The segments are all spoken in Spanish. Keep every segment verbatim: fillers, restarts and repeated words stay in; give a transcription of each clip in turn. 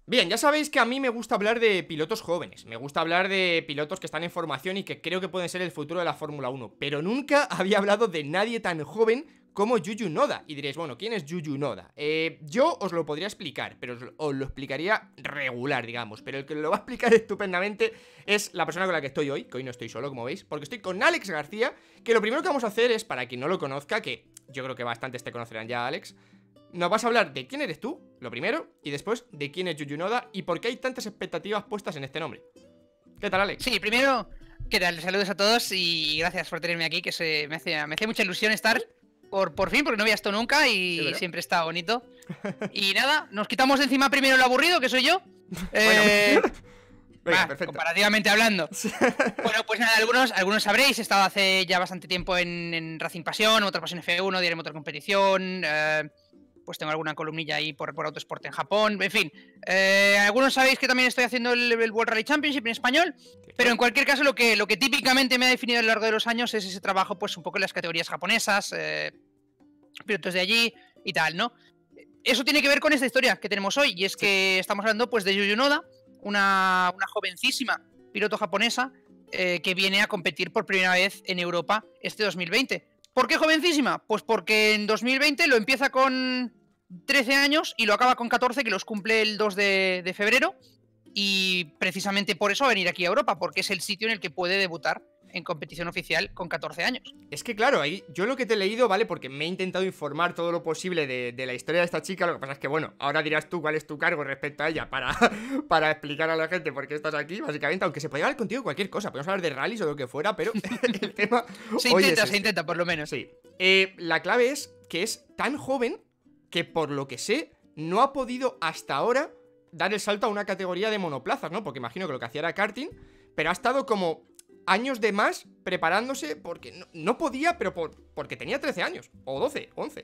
Bien, ya sabéis que a mí me gusta hablar de pilotos jóvenes, me gusta hablar de pilotos que están en formación y que creo que pueden ser el futuro de la Fórmula uno, pero nunca había hablado de nadie tan joven como Yuyu Noda. Y diréis, bueno, ¿quién es Yuyu Noda? Eh, yo os lo podría explicar, pero os, os lo explicaría regular, digamos, pero el que lo va a explicar estupendamente es la persona con la que estoy hoy, que hoy no estoy solo, como veis, porque estoy con Alex García, que lo primero que vamos a hacer es, para quien no lo conozca, que yo creo que bastantes te conocerán ya, Alex, nos vas a hablar de quién eres tú, lo primero, y después de quién es Yuyu Noda y por qué hay tantas expectativas puestas en este nombre. ¿Qué tal, Alex? Sí, primero, ¿qué tal? Saludos a todos y gracias por tenerme aquí, que se, me, hace, me hace mucha ilusión estar por, por fin, porque no había estado nunca y siempre está bonito. Y nada, nos quitamos de encima primero el aburrido, que soy yo. Eh, Bueno. Venga, bah, perfecto. comparativamente hablando. Bueno, pues nada, algunos, algunos sabréis, he estado hace ya bastante tiempo en, en Racing Pasión, Motor Pasión F uno, Diario Motor Competición... Eh, pues tengo alguna columnilla ahí por, por Autosport en Japón, en fin. Eh, algunos sabéis que también estoy haciendo el, el World Rally Championship en español, pero en cualquier caso lo que, lo que típicamente me ha definido a lo largo de los años es ese trabajo pues un poco en las categorías japonesas, eh, pilotos de allí y tal, ¿no? Eso tiene que ver con esta historia que tenemos hoy, y es que estamos hablando pues de Yuyu Noda, una, una jovencísima piloto japonesa eh, que viene a competir por primera vez en Europa este dos mil veinte. ¿Por qué jovencísima? Pues porque en dos mil veinte lo empieza con trece años y lo acaba con catorce, que los cumple el dos de, de febrero. Y precisamente por eso va a venir aquí a Europa, porque es el sitio en el que puede debutar en competición oficial con catorce años. Es que claro, ahí yo lo que te he leído, ¿vale? Porque me he intentado informar todo lo posible de, de la historia de esta chica. Lo que pasa es que, bueno, ahora dirás tú cuál es tu cargo respecto a ella para, para explicar a la gente por qué estás aquí, básicamente. Aunque se podía hablar contigo cualquier cosa, podemos hablar de rallies o lo que fuera, pero el tema... Se intenta, se intenta, por lo menos. Sí. Eh, la clave es que es tan joven que, por lo que sé, no ha podido hasta ahora dar el salto a una categoría de monoplazas, ¿no? Porque imagino que lo que hacía era karting, pero ha estado como años de más preparándose porque no, no podía, pero por, porque tenía trece años, o doce, once.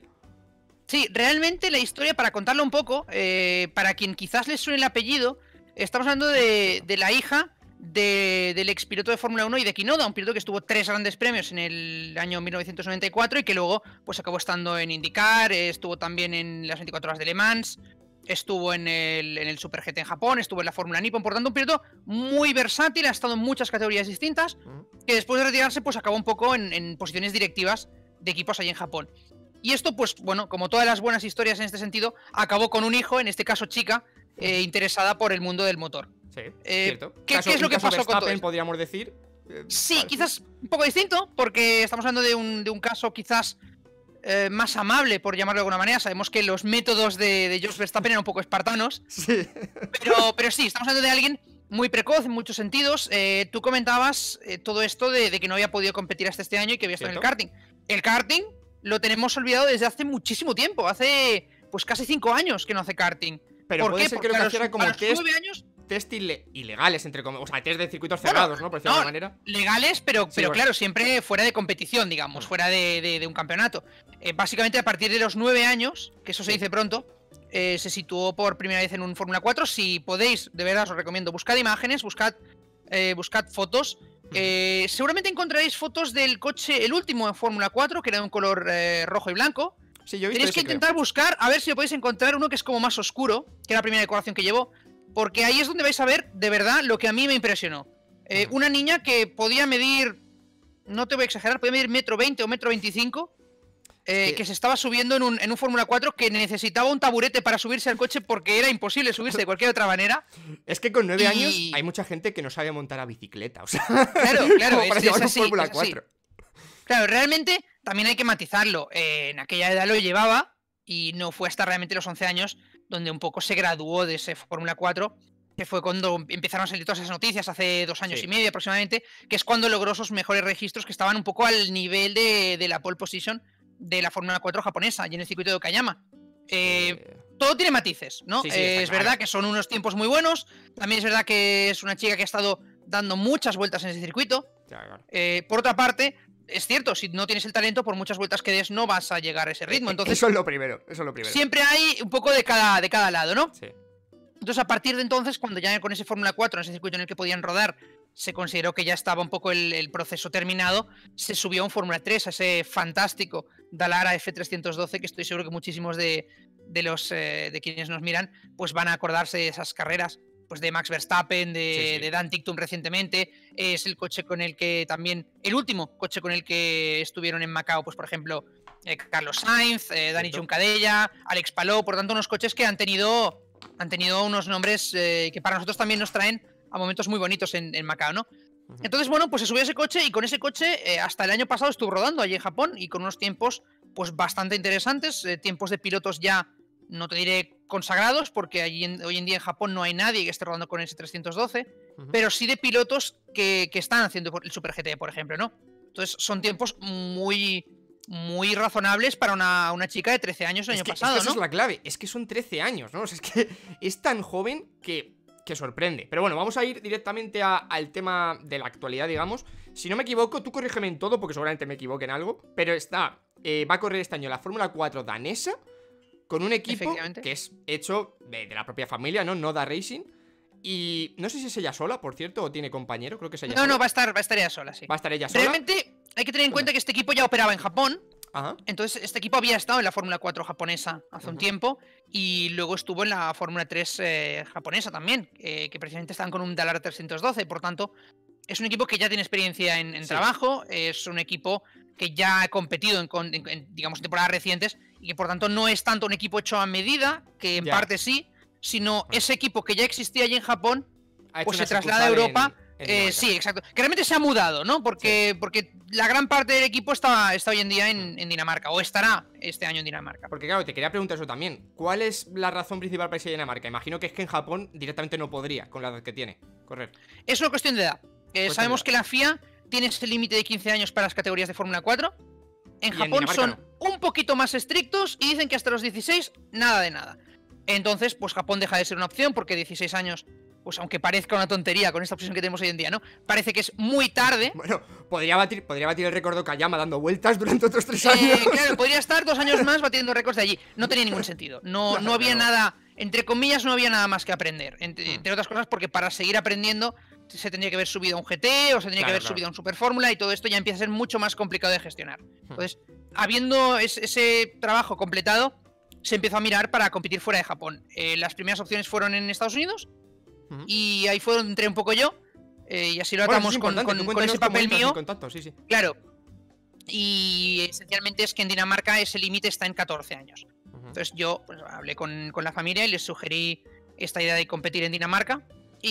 Sí, realmente la historia, para contarlo un poco, eh, para quien quizás les suene el apellido, estamos hablando de, de la hija de, del ex piloto de Fórmula uno y de Kinoda, un piloto que estuvo tres grandes premios en el año mil novecientos noventa y cuatro y que luego pues acabó estando en IndyCar, eh, estuvo también en las veinticuatro horas de Le Mans, estuvo en el, en el Super G T en Japón, estuvo en la Fórmula Nippon, por tanto un piloto muy versátil, ha estado en muchas categorías distintas, que después de retirarse pues acabó un poco en, en posiciones directivas de equipos allí en Japón. Y esto pues bueno, como todas las buenas historias en este sentido, acabó con un hijo, en este caso chica, eh, interesada por el mundo del motor. Sí, eh, cierto. ¿qué, Caso, ¿Qué es lo que caso pasó con todo esto? podríamos decir. Eh, Sí, vale. quizás un poco distinto, porque estamos hablando de un, de un caso quizás eh, más amable, por llamarlo de alguna manera. Sabemos que los métodos de, de Jos Verstappen eran un poco espartanos. Sí. Pero, pero sí, estamos hablando de alguien muy precoz en muchos sentidos. Eh, tú comentabas eh, todo esto de, de que no había podido competir hasta este año y que había estado en el karting. El karting lo tenemos olvidado desde hace muchísimo tiempo. Hace pues casi cinco años que no hace karting. Pero ¿Por puede qué? ser, Porque creo que a los, hacía como a los test, nueve años... test ile ilegales, entre comillas. O sea, test de circuitos cerrados, bueno, ¿no? Por decirlo no, de alguna manera. Legales, pero, Sí, pero bueno. claro, siempre fuera de competición, digamos, fuera de, de, de un campeonato. Eh, básicamente, a partir de los nueve años, que eso se Sí. dice pronto, eh, se situó por primera vez en un Fórmula cuatro. Si podéis, de verdad os recomiendo, buscad imágenes, buscad, eh, buscad fotos. Eh, seguramente encontraréis fotos del coche, el último en Fórmula cuatro, que era de un color eh, rojo y blanco. Sí, yo he visto Tenéis ese, que intentar creo. buscar, a ver si podéis encontrar uno que es como más oscuro, que era la primera decoración que llevó, porque ahí es donde vais a ver, de verdad, lo que a mí me impresionó. Eh, Ujú. Una niña que podía medir, no te voy a exagerar, podía medir metro veinte o metro veinticinco, eh, Sí. que se estaba subiendo en un, en un Fórmula cuatro, que necesitaba un taburete para subirse al coche porque era imposible subirse de cualquier otra manera. Es que con nueve Y- años hay mucha gente que no sabe montar a bicicleta, o sea... Claro, claro, como es- para es llevar un así, Fórmula es así. cuatro. Claro, realmente también hay que matizarlo. Eh, en aquella edad lo llevaba y no fue hasta realmente los once años donde un poco se graduó de ese Fórmula cuatro, que fue cuando empezaron a salir todas esas noticias hace dos años Sí. y medio aproximadamente, que es cuando logró sus mejores registros que estaban un poco al nivel de, de la pole position de la Fórmula cuatro japonesa y en el circuito de Okayama. Eh, Eh, todo tiene matices, ¿no? Sí, sí, Eh, está es claro. verdad que son unos tiempos muy buenos, también es verdad que es una chica que ha estado dando muchas vueltas en ese circuito. claro. Eh, por otra parte, es cierto, si no tienes el talento, por muchas vueltas que des, no vas a llegar a ese ritmo. Entonces, Eso es lo primero, eso es lo primero. siempre hay un poco de cada, de cada lado, ¿no? Sí. Entonces, a partir de entonces, cuando ya con ese Fórmula cuatro, en ese circuito en el que podían rodar, se consideró que ya estaba un poco el, el proceso terminado, se subió a un Fórmula tres, a ese fantástico Dallara F trescientos doce, que estoy seguro que muchísimos de, de los eh, de quienes nos miran pues van a acordarse de esas carreras, pues de Max Verstappen, de, Sí, sí. de Dan Ticktum recientemente. Es el coche con el que también, el último coche con el que estuvieron en Macao, pues por ejemplo, eh, Carlos Sainz, eh, Dani Cierto. Juncadella, Alex Palou, por tanto unos coches que han tenido, han tenido unos nombres eh, que para nosotros también nos traen a momentos muy bonitos en, en Macao, ¿no? Ujú. Entonces, bueno, pues se subió ese coche y con ese coche eh, hasta el año pasado estuvo rodando allí en Japón y con unos tiempos pues bastante interesantes, eh, tiempos de pilotos ya, no te diré consagrados, porque allí en- hoy en día en Japón no hay nadie que esté rodando con ese trescientos doce, Ujú. pero sí de pilotos que, que están haciendo el Super G T, por ejemplo, ¿no? Entonces son tiempos muy, muy razonables para una, una chica de trece años el Es año que, es que pasado, esa ¿no? es la clave, es que son trece años, ¿no? O sea, es que es tan joven que, que sorprende. Pero bueno, vamos a ir directamente a- al tema de la actualidad, digamos. Si no me equivoco, tú corrígeme en todo, porque seguramente me equivoque en algo, pero está, eh, va a correr este año la Fórmula cuatro danesa, con un equipo Efectivamente. que es hecho de, de la propia familia, ¿no? Noda Racing. Y no sé si es ella sola, por cierto, o tiene compañero, creo que es ella No, sola. no, va a estar, va a estar ella sola, sí. Va a estar ella sola. Realmente hay que tener en cuenta que este equipo ya operaba en Japón. Ajá. Entonces, este equipo había estado en la Fórmula cuatro japonesa hace un Ujú. tiempo y luego estuvo en la Fórmula tres eh, japonesa también, eh, que precisamente estaban con un Dallara trescientos doce. Por tanto, es un equipo que ya tiene experiencia en, en Sí. trabajo, es un equipo que ya ha competido en, con- en- en, digamos, temporadas recientes y que por tanto no es tanto un equipo hecho a medida, que en Ya. parte sí, sino ese equipo que ya existía allí en Japón, Ha hecho pues una se traslada a sucursal Europa. en- en Eh, Dinamarca. sí, exacto. Que realmente se ha mudado, ¿no? Porque, porque la gran parte del equipo está, está hoy en día en, en Dinamarca, o estará este año en Dinamarca. Porque claro, te quería preguntar eso también. ¿Cuál es la razón principal para irse a Dinamarca? Imagino que es que en Japón directamente no podría, con la edad que tiene, correr. Es una cuestión de edad. Eh, Cuestión sabemos de que la F I A tiene ese límite de quince años para las categorías de Fórmula cuatro. En Y en Japón Dinamarca son un poquito más estrictos y dicen que hasta los dieciséis, nada de nada. Entonces, pues Japón deja de ser una opción porque dieciséis años, pues aunque parezca una tontería con esta obsesión que tenemos hoy en día, ¿no? Parece que es muy tarde. Bueno, podría batir, podría batir el récord de Okayama dando vueltas durante otros tres Eh, años. claro, podría estar dos años más batiendo récords de allí. No tenía ningún sentido. No, Claro, no había claro. nada, entre comillas, no había nada más que aprender. Entre, Hmm. entre otras cosas, porque para seguir aprendiendo se tendría que haber subido a un G T o se tendría Claro, que haber claro. subido a un Super Fórmula y todo esto ya empieza a ser mucho más complicado de gestionar. Entonces, habiendo es- ese trabajo completado, se empezó a mirar para competir fuera de Japón. Eh, las primeras opciones fueron en Estados Unidos Ujú. y ahí fue donde entré un poco yo. eh, y así lo Bueno, eso atamos es con, importante, con- tú con cuéntanos ese cómo papel entras en mío. contacto, sí, sí. Claro. Y esencialmente es que en Dinamarca ese límite está en catorce años. Ujú. Entonces yo pues, hablé con, con la familia y les sugerí esta idea de competir en Dinamarca.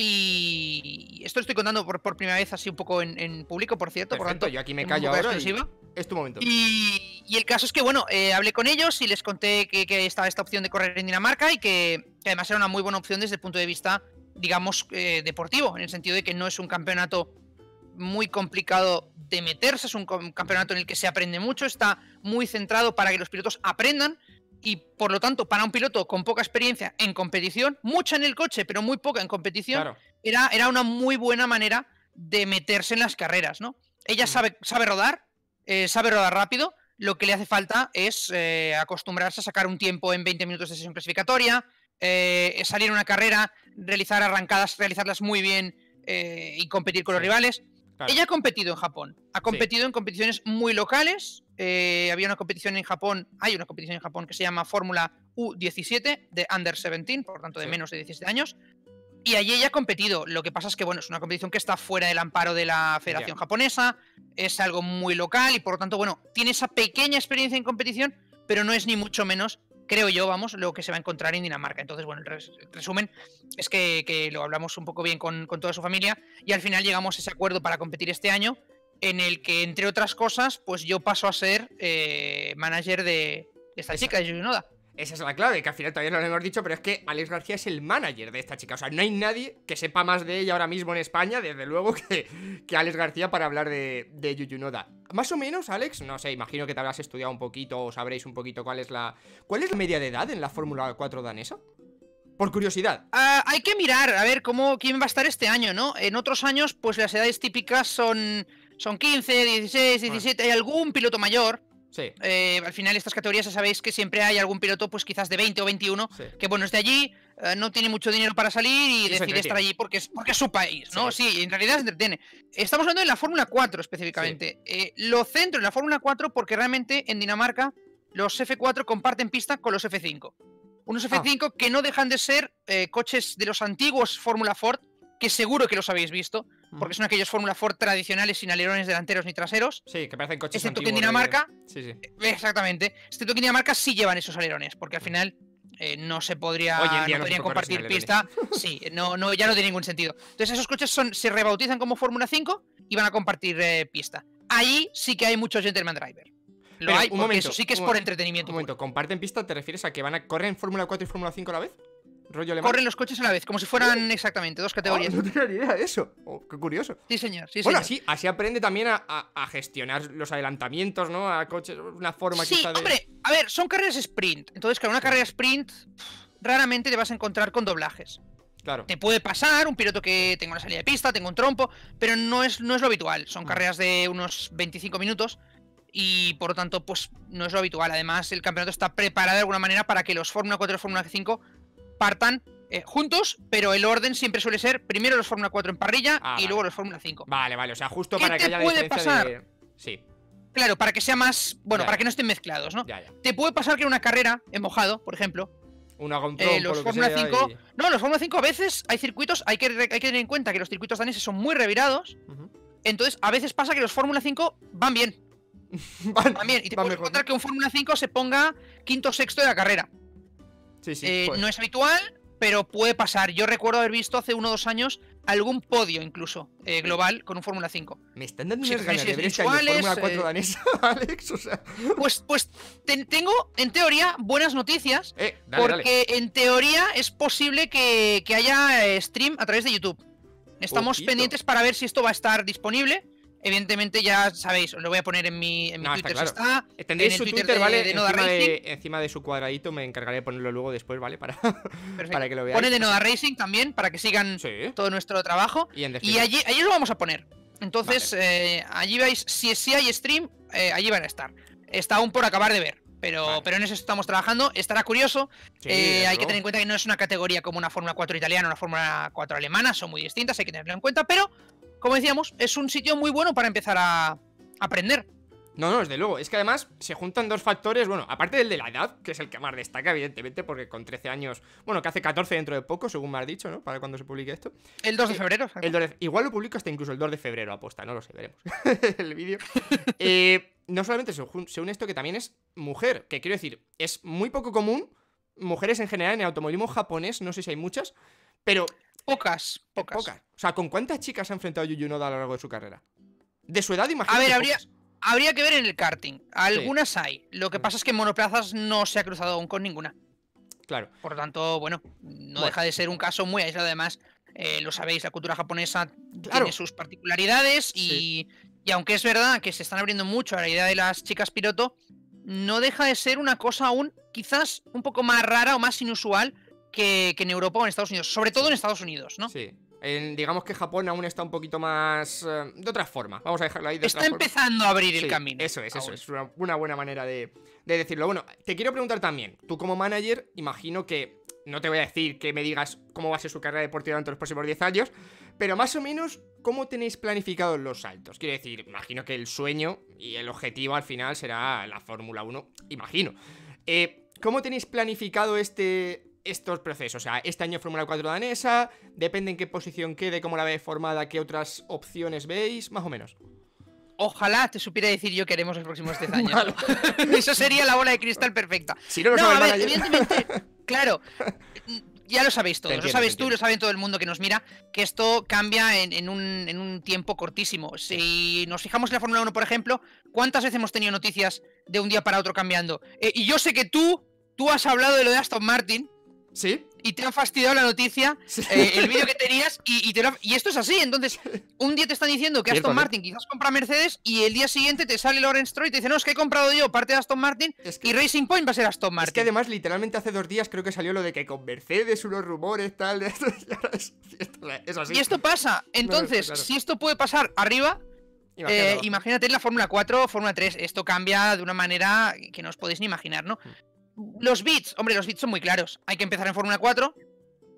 Y esto lo estoy contando por, por primera vez así un poco en, en público, por cierto. Por Perfecto, tanto, yo aquí me en callo un poco de ahora y exclusiva. es tu momento. Y, y el caso es que, bueno, eh, hablé con ellos y les conté que, que estaba esta opción de correr en Dinamarca y que, que además era una muy buena opción desde el punto de vista, digamos, eh, deportivo, en el sentido de que no es un campeonato muy complicado de meterse, es un com- campeonato en el que se aprende mucho, está muy centrado para que los pilotos aprendan y, por lo tanto, para un piloto con poca experiencia en competición, mucha en el coche, pero muy poca en competición, Claro. era, era una muy buena manera de meterse en las carreras, ¿no? Ella Ujú. sabe, sabe rodar, eh, sabe rodar rápido, lo que le hace falta es eh, acostumbrarse a sacar un tiempo en veinte minutos de sesión clasificatoria, eh, salir a una carrera, realizar arrancadas, realizarlas muy bien eh, y competir con los Sí. rivales. Claro. Ella ha competido en Japón, ha competido en competiciones muy locales. eh, había una competición en Japón, hay una competición en Japón que se llama Fórmula U diecisiete de Under diecisiete, por tanto de Sí. menos de diecisiete años. Y allí ella ha competido. Lo que pasa es que, bueno, es una competición que está fuera del amparo de la Federación Ya. Japonesa, es algo muy local y por lo tanto, bueno, tiene esa pequeña experiencia en competición, pero no es ni mucho menos, creo yo, vamos, lo que se va a encontrar en Dinamarca. Entonces, bueno, el, res- el resumen es que, que lo hablamos un poco bien con, con toda su familia y al final llegamos a ese acuerdo para competir este año, en el que, entre otras cosas, pues yo paso a ser eh, manager de, de esta Esa- chica, de Yuki Noda. Esa es la clave, que al final todavía no lo hemos dicho, pero es que Alex García es el manager de esta chica. O sea, no hay nadie que sepa más de ella ahora mismo en España, desde luego, que, que Alex García para hablar de, de Yuyu Noda. Más o menos, Alex, no sé, imagino que te habrás estudiado un poquito o sabréis un poquito cuál es la... ¿Cuál es la media de edad en la Fórmula cuatro danesa? Por curiosidad. Ah, hay que mirar a ver cómo quién va a estar este año, ¿no? En otros años, pues las edades típicas son, son quince, dieciséis, diecisiete. Hay algún piloto mayor. Sí, eh, al final, estas categorías ya sabéis que siempre hay algún piloto, pues quizás de veinte o veintiuno, sí. que bueno, es de allí, eh, no tiene mucho dinero para salir y Sí, se decide estar entretiene. allí porque es, porque es su país, ¿no? Sí. Sí, en realidad se entretiene. Estamos hablando de la Fórmula cuatro específicamente. Eh, lo centro en la Fórmula cuatro porque realmente en Dinamarca los F cuatro comparten pista con los F cinco. Unos F cinco que no dejan de ser eh, coches de los antiguos Fórmula Ford, que seguro que los habéis visto, porque Ujú. son aquellos Fórmula Ford tradicionales sin alerones delanteros ni traseros. Sí, que parecen coches Excepto que en antiguos de- Dinamarca, Sí, sí. exactamente, excepto que en Dinamarca sí llevan esos alerones, porque al final eh, no se podría Hoy en día no no se podrían puede correr sin compartir pista. Sí, no, no, ya no tiene ningún sentido. Entonces esos coches son, se rebautizan como Fórmula cinco y van a compartir eh, pista. Ahí sí que hay muchos gentleman driver. Lo Pero, hay, un porque momento, eso sí que es un por mo- entretenimiento. Un momento, puro. ¿comparten pista? ¿Te refieres a que van a correr en Fórmula cuatro y Fórmula cinco a la vez? ¿Rollo alemán? Corren los coches a la vez, como si fueran exactamente dos Oh, categorías. no tenía ni idea de eso. Oh, qué curioso. Sí, señor, sí, Bueno, señor. así, así aprende también a, a- a gestionar los adelantamientos, ¿no? A coches, una forma Sí, quizá de... hombre, a ver, son carreras sprint. Entonces, claro, una carrera sprint pff, raramente te vas a encontrar con doblajes. Claro. Te puede pasar un piloto que tenga una salida de pista, tenga un trompo, pero no es, no es lo habitual. Son Mm. carreras de unos veinticinco minutos y por lo tanto, pues no es lo habitual. Además, el campeonato está preparado de alguna manera para que los Fórmula cuatro y Fórmula cinco partan eh, juntos, pero el orden siempre suele ser primero los Fórmula cuatro en parrilla Ah, y vale. luego los Fórmula cinco. Vale, vale, o sea, justo ¿Qué para que te haya la puede diferencia pasar? de... Sí, Claro, para que sea más. Bueno, Ya, para ya. que no estén mezclados, ¿no? ya, ya. Te puede pasar que en una carrera en mojado, por ejemplo, Un haga un Eh, trompo, los lo que Fórmula sea, cinco. y- No, los Fórmula cinco a veces hay circuitos, hay que, hay que tener en cuenta que los circuitos daneses son muy revirados. Ujú. Entonces, a veces pasa que los Fórmula cinco van bien, Van, van bien. Y te van puedes mejor, encontrar ¿no? que un Fórmula cinco se ponga quinto o sexto de la carrera. Sí, sí, Eh, joder. no es habitual, pero puede pasar. Yo recuerdo haber visto hace uno o dos años algún podio incluso eh, global con un Fórmula cinco. Me están dando Sí, unas ganas de sí, ver este visuales, año Fórmula cuatro eh, danesa, Alex, o sea... Pues, pues ten- tengo, en teoría, buenas noticias. Eh, dale, dale. Porque en teoría es posible que, que haya eh, stream a través de YouTube. Estamos Ojito. pendientes para ver si esto va a estar disponible. Evidentemente ya sabéis, os lo voy a poner en mi, en mi No, está Twitter si claro. está. Eh, Tendréis en su el Twitter, Twitter de- ¿vale? de Noda encima, Racing. de, encima de su cuadradito, me encargaré de ponerlo luego después, ¿vale? Para, Perfecto. para que lo veáis. Pone de Noda Racing también para que sigan Sí. todo nuestro trabajo. Y en Y definitiva. allí, allí lo vamos a poner. Entonces, eh, allí veis, si, si hay stream, eh, allí van a estar. Está aún por acabar de ver. Pero, Vale. pero en eso estamos trabajando. Estará curioso. Sí, Eh, desde hay que luego. tener en cuenta que no es una categoría como una Fórmula cuatro italiana o una Fórmula cuatro alemana, son muy distintas, hay que tenerlo en cuenta, pero, como decíamos, es un sitio muy bueno para empezar a aprender. No, no, desde luego. Es que además se juntan dos factores. Bueno, aparte del de la edad, que es el que más destaca, evidentemente, porque con trece años. Bueno, que hace catorce dentro de poco, según me has dicho, ¿no? Para cuando se publique esto. El dos de Eh, febrero. El dos de- igual lo publico hasta incluso el dos de febrero, aposta, no lo sé, veremos. El vídeo. Eh, no solamente se, jun- se une esto, que también es mujer, que quiero decir, es muy poco común. Mujeres en general en el automovilismo japonés, no sé si hay muchas, pero Pocas, pocas. pocas. O sea, ¿con cuántas chicas se ha enfrentado Yuyu Noda a lo largo de su carrera? De su edad, imagino. A ver, que habría, pocas. habría que ver en el karting. Algunas hay. Lo que pasa es que en monoplazas no se ha cruzado aún con ninguna. Claro. Por lo tanto, bueno, no Bueno. deja de ser un caso muy aislado. Además, eh, lo sabéis, la cultura japonesa Claro. tiene sus particularidades y, y aunque es verdad que se están abriendo mucho a la idea de las chicas piloto, no deja de ser una cosa aún quizás un poco más rara o más inusual que, que en Europa o en Estados Unidos. Sobre todo en Estados Unidos, ¿no? Sí. En- digamos que Japón aún está un poquito más. eh, de otra forma. Vamos a dejarlo ahí de Está otra forma. empezando a abrir el Sí, camino. Eso es, eso aún. es una, una buena manera de, de decirlo. Bueno, te quiero preguntar también, tú como manager, imagino que, no te voy a decir que me digas cómo va a ser su carrera deportiva durante los próximos diez años, pero más o menos, ¿cómo tenéis planificados los saltos? Quiero decir, imagino que el sueño y el objetivo al final será la Fórmula uno, imagino. Eh, ¿Cómo tenéis planificado este... estos procesos? O sea, este año Fórmula cuatro danesa, depende en qué posición quede, cómo la veis formada, qué otras opciones veis, más o menos. Ojalá te supiera decir yo qué haremos los próximos diez años. Vale. Eso sería la bola de cristal perfecta. Si no lo No, sabe a el ver, manager. evidentemente, claro, ya lo sabéis todos, Te lo entiendo, sabes te tú y lo entiendo. sabe todo el mundo que nos mira, que esto cambia en, en un, en un tiempo cortísimo. Si nos fijamos en la Fórmula uno, por ejemplo, ¿cuántas veces hemos tenido noticias de un día para otro cambiando? Eh, y yo sé que tú, tú has hablado de lo de Aston Martin ¿Sí? y te han fastidiado la noticia, Sí. eh, el vídeo que tenías, y, y, te lo ha- y esto es así. Entonces, un día te están diciendo que Cierto, Aston ¿eh? Martin quizás compra Mercedes y el día siguiente te sale Lawrence Stroll y te dice, no, es que he comprado yo parte de Aston Martin Es que- y Racing Point va a ser Aston Martin. Es que además, literalmente hace dos días creo que salió lo de que con Mercedes unos rumores, tal, de esto, y ahora es cierto, o sea, es así. Y esto pasa. Entonces, claro. si esto puede pasar arriba, Imagínate eh, abajo. imagínate en la Fórmula cuatro, Fórmula tres, esto cambia de una manera que no os podéis ni imaginar, ¿no? Hmm. Los bits, hombre, los bits son muy claros. Hay que empezar en Fórmula cuatro,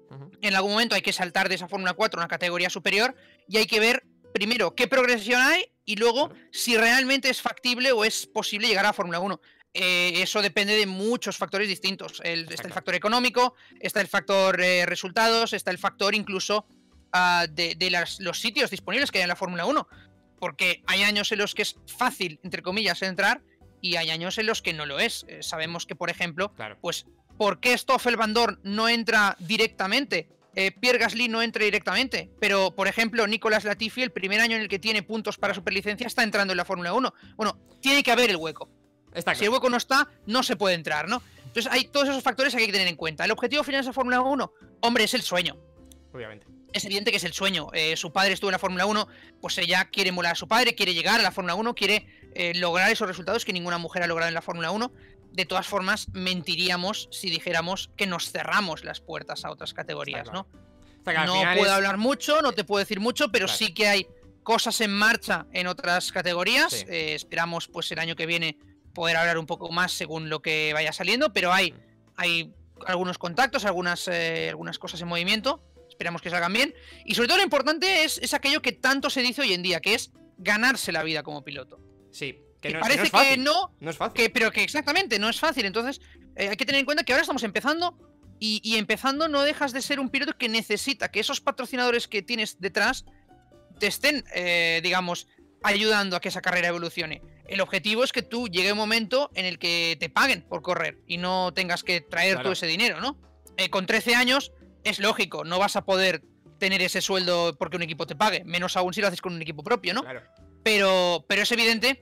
Ujú. En algún momento hay que saltar de esa Fórmula cuatro a una categoría superior y hay que ver primero qué progresión hay y luego Claro. si realmente es factible o es posible llegar a Fórmula uno. Eh, eso depende de muchos factores distintos. El, está claro. el factor económico, está el factor eh, resultados, está el factor incluso uh, de, de las, los sitios disponibles que hay en la Fórmula uno. Porque hay años en los que es fácil, entre comillas, entrar y hay años en los que no lo es. Eh, sabemos que, por ejemplo, Claro. pues, ¿por qué Stoffel Van Dorn no entra directamente? Eh, Pierre Gasly no entra directamente, pero por ejemplo Nicolas Latifi, el primer año en el que tiene puntos para superlicencia, está entrando en la Fórmula uno. Bueno, tiene que haber el hueco. Está Si el claro. hueco no está, no se puede entrar, ¿no? Entonces hay todos esos factores que hay que tener en cuenta. ¿El objetivo final de esa Fórmula uno? Hombre, es el sueño. Obviamente. Es evidente que es el sueño. Eh, su padre estuvo en la Fórmula uno, pues ella quiere emular a su padre, quiere llegar a la Fórmula uno, quiere eh, lograr esos resultados que ninguna mujer ha logrado en la Fórmula uno. De todas formas, mentiríamos si dijéramos que nos cerramos las puertas a otras categorías, claro. ¿no? O sea, que al No final puedo es- hablar mucho, no te puedo decir mucho, pero Claro. sí que hay cosas en marcha en otras categorías. Sí. Eh, esperamos pues el año que viene poder hablar un poco más según lo que vaya saliendo, pero hay, Mm. hay algunos contactos, algunas, eh, algunas cosas en movimiento. Esperamos que salgan bien. Y sobre todo lo importante es, es aquello que tanto se dice hoy en día, que es ganarse la vida como piloto. Sí. Que Que no, que parece no es que fácil. no, No es fácil. que, pero que exactamente no es fácil. Entonces eh, hay que tener en cuenta que ahora estamos empezando y, y empezando no dejas de ser un piloto que necesita que esos patrocinadores que tienes detrás te estén, eh, digamos, ayudando a que esa carrera evolucione. El objetivo es que tú llegue un momento en el que te paguen por correr y no tengas que traer Claro. todo ese dinero, ¿no? Eh, con trece años es lógico, no vas a poder tener ese sueldo porque un equipo te pague, menos aún si lo haces con un equipo propio, ¿no? Claro. Pero, pero es evidente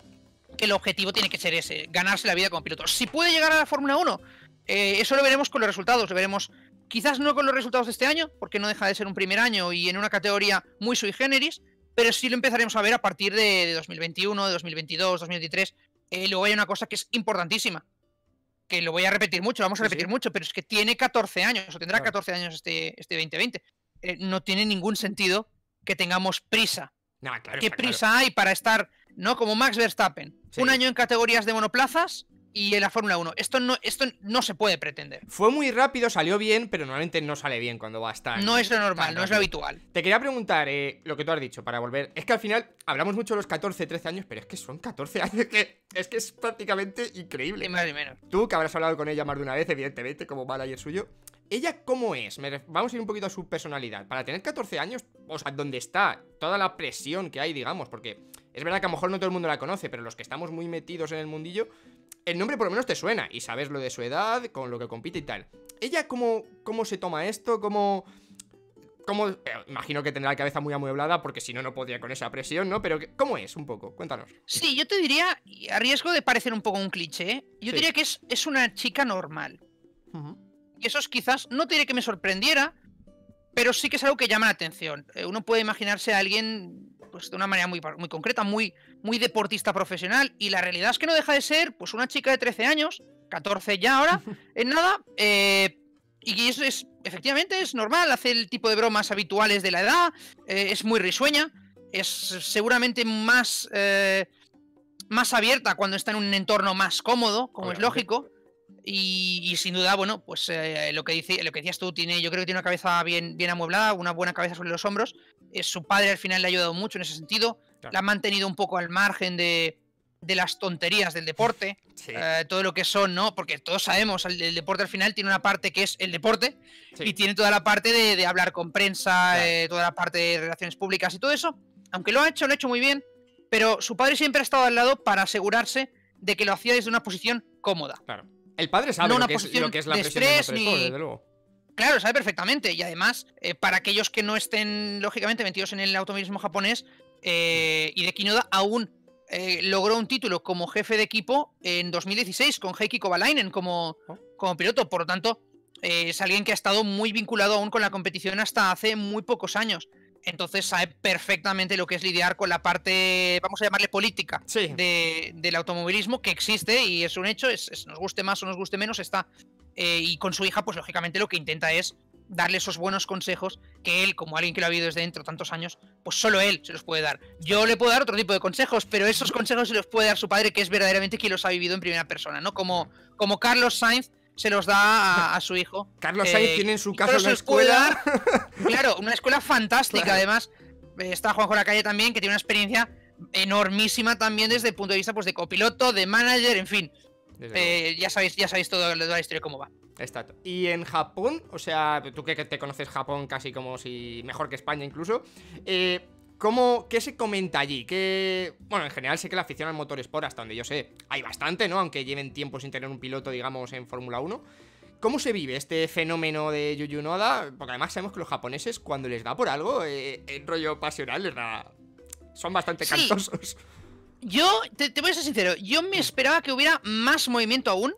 que el objetivo tiene que ser ese, ganarse la vida como piloto. Si puede llegar a la Fórmula uno, eh, eso lo veremos con los resultados, lo veremos quizás no con los resultados de este año, porque no deja de ser un primer año y en una categoría muy sui generis, pero sí lo empezaremos a ver a partir de, de dos mil veintiuno, de dos mil veintidós, dos mil veintitrés. Eh, luego hay una cosa que es importantísima, que lo voy a repetir mucho, lo vamos a Sí, repetir sí. mucho, pero es que tiene catorce años, o tendrá Claro. catorce años este, este veinte veinte. Eh, no tiene ningún sentido que tengamos prisa. Nah, claro, ¿Qué está claro. prisa hay para estar, no como Max Verstappen, Sí. un año en categorías de monoplazas y en la Fórmula uno? Esto no, esto no se puede pretender. Fue muy rápido, salió bien, pero normalmente no sale bien cuando va a estar. No es lo normal, no es lo habitual. Te quería preguntar eh, lo que tú has dicho para volver. Es que al final hablamos mucho de los catorce, trece años, pero es que son catorce años, que es que es prácticamente increíble. Ni más ni menos. Tú, que habrás hablado con ella más de una vez, evidentemente, como manager suyo. ¿Ella cómo es? Me ref- Vamos a ir un poquito a su personalidad. Para tener catorce años, o sea, ¿dónde está? Toda la presión que hay, digamos, porque es verdad que a lo mejor no todo el mundo la conoce, pero los que estamos muy metidos en el mundillo, el nombre por lo menos te suena y sabes lo de su edad, con lo que compite y tal. ¿Ella cómo, cómo se toma esto? ¿Cómo...? ¿Cómo? eh, imagino que tendrá la cabeza muy amueblada porque si no, no podría con esa presión, ¿no? Pero, ¿qué- ¿cómo es un poco? Cuéntanos. Sí, yo te diría, y a riesgo de parecer un poco un cliché, yo Sí. diría que es, es una chica normal. Y eso es quizás, no te diré que me sorprendiera, pero sí que es algo que llama la atención. Eh, uno puede imaginarse a alguien pues, de una manera muy, par- muy concreta, muy, muy deportista profesional, y la realidad es que no deja de ser pues, una chica de trece años, catorce ya ahora, en nada, eh, y eso es, efectivamente, es normal, hace el tipo de bromas habituales de la edad, eh, es muy risueña, es seguramente más, eh, más abierta cuando está en un entorno más cómodo, como es Obviamente. lógico. Y, y sin duda, bueno, pues eh, lo, que dice, lo que decías tú, tiene, yo creo que tiene una cabeza bien, bien amueblada, una buena cabeza sobre los hombros. Eh, su padre al final le ha ayudado mucho en ese sentido. Claro. La ha mantenido un poco al margen de, de las tonterías del deporte. Sí. eh, todo lo que son, ¿no? Porque todos sabemos, el, el deporte al final tiene una parte que es el deporte Sí. y tiene toda la parte de, de hablar con prensa, Claro. eh, toda la parte de relaciones públicas y todo eso. Aunque lo ha hecho, lo ha hecho muy bien, pero su padre siempre ha estado al lado para asegurarse de que lo hacía desde una posición cómoda. Claro. El padre sabe No lo, una que es, posición lo que es la de presión del estrés motorsport, ni- desde luego. Claro, sabe perfectamente. Y además, eh, para aquellos que no estén, lógicamente, metidos en el automovilismo japonés, eh, Hideki Noda aún eh, logró un título como jefe de equipo en dos mil dieciséis con Heikki Kovalainen como, Oh. como piloto. Por lo tanto, eh, es alguien que ha estado muy vinculado aún con la competición hasta hace muy pocos años. Entonces sabe perfectamente lo que es lidiar con la parte, vamos a llamarle política, Sí. de, del automovilismo, que existe y es un hecho, es, es- nos guste más o nos guste menos, está. Eh, y con su hija, pues lógicamente lo que intenta es darle esos buenos consejos que él, como alguien que lo ha vivido desde dentro tantos años, pues solo él se los puede dar. Yo le puedo dar otro tipo de consejos, pero esos consejos se los puede dar su padre, que es verdaderamente quien los ha vivido en primera persona, ¿no? Como, como Carlos Sainz se los da a, a su hijo. Carlos Sainz eh, tiene en su casa una escuela. Claro, una escuela fantástica, claro. Además. Está Juanjo Lacalle también, que tiene una experiencia enormísima también desde el punto de vista pues, de copiloto, de manager, en fin. Eh, ya sabéis, ya sabéis toda la historia cómo va. Exacto. Y en Japón, o sea, tú que te conoces Japón casi como si mejor que España incluso, eh, ¿cómo, ¿qué se comenta allí? Que, bueno, en general sé que la afición al motorsport, hasta donde yo sé, hay bastante, ¿no? Aunque lleven tiempo sin tener un piloto, digamos, en Fórmula uno. ¿Cómo se vive este fenómeno de Yuyu Noda? Porque además sabemos que los japoneses, cuando les da por algo, eh, el rollo pasional les da... Son bastante sí. cantosos. Yo, te, te voy a ser sincero, yo me esperaba que hubiera más movimiento aún.